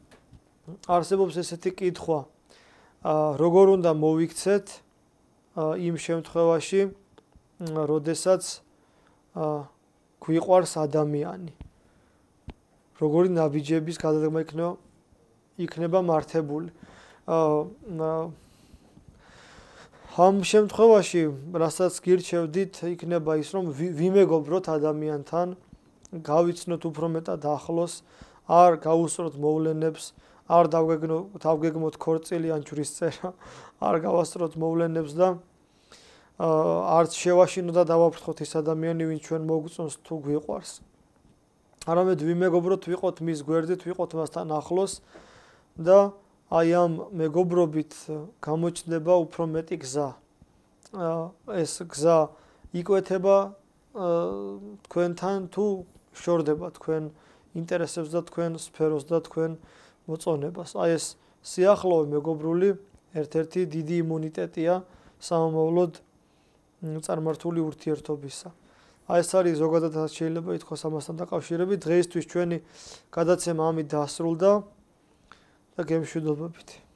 Speaker 1: არსებობს ესეთი კითხვა, როგორ უნდა მოვიქცეთ იმ შემთხვევაში, როდესაც გვიყვარს ადამიანი. როგორი ნაბიჯების გადადგმა იქნება იქნება მართებული. ამ შემთხვევაში, რასაც გირჩევდით, იქნება ის, რომ ვიმეგობროთ ადამიანთან, გავიცნოთ უფრო მეტად ახლოს, არ გავუსწროთ მოვლენებს, არ დავგეგმოთ ქორწილი ან ჯვრისწერა, არ გავასწროთ მოვლენებს და არც შევაშინოთ და დავაფრთხოთ ის ადამიანი, ვინც ჩვენ მოგწონს თუ გვიყვარს. არამედ ვიმეგობროთ, ვიყოთ მის გვერდით, ვიყოთ მასთან ახლოს და აი ამ მეგობრობით გამოჩნდება უფრო მეტი გზა. ეს გზა იკვეთება თქვენთან თუ შორდება თქვენ ინტერესებს და თქვენ სფეროს და თქვენ მოწონებას. აი ეს სიახლოვე მეგობრული ერთ-ერთი დიდი იმუნიტეტია სამომავლოდ წარმართული ურთიერთობისა. აი ეს არის ზოგადად შეიძლება ითქვას ამასთან დაკავშირებით. დღეისთვის ჩვენი გადაცემა ამით დასრულდა და გემშვიდობებით.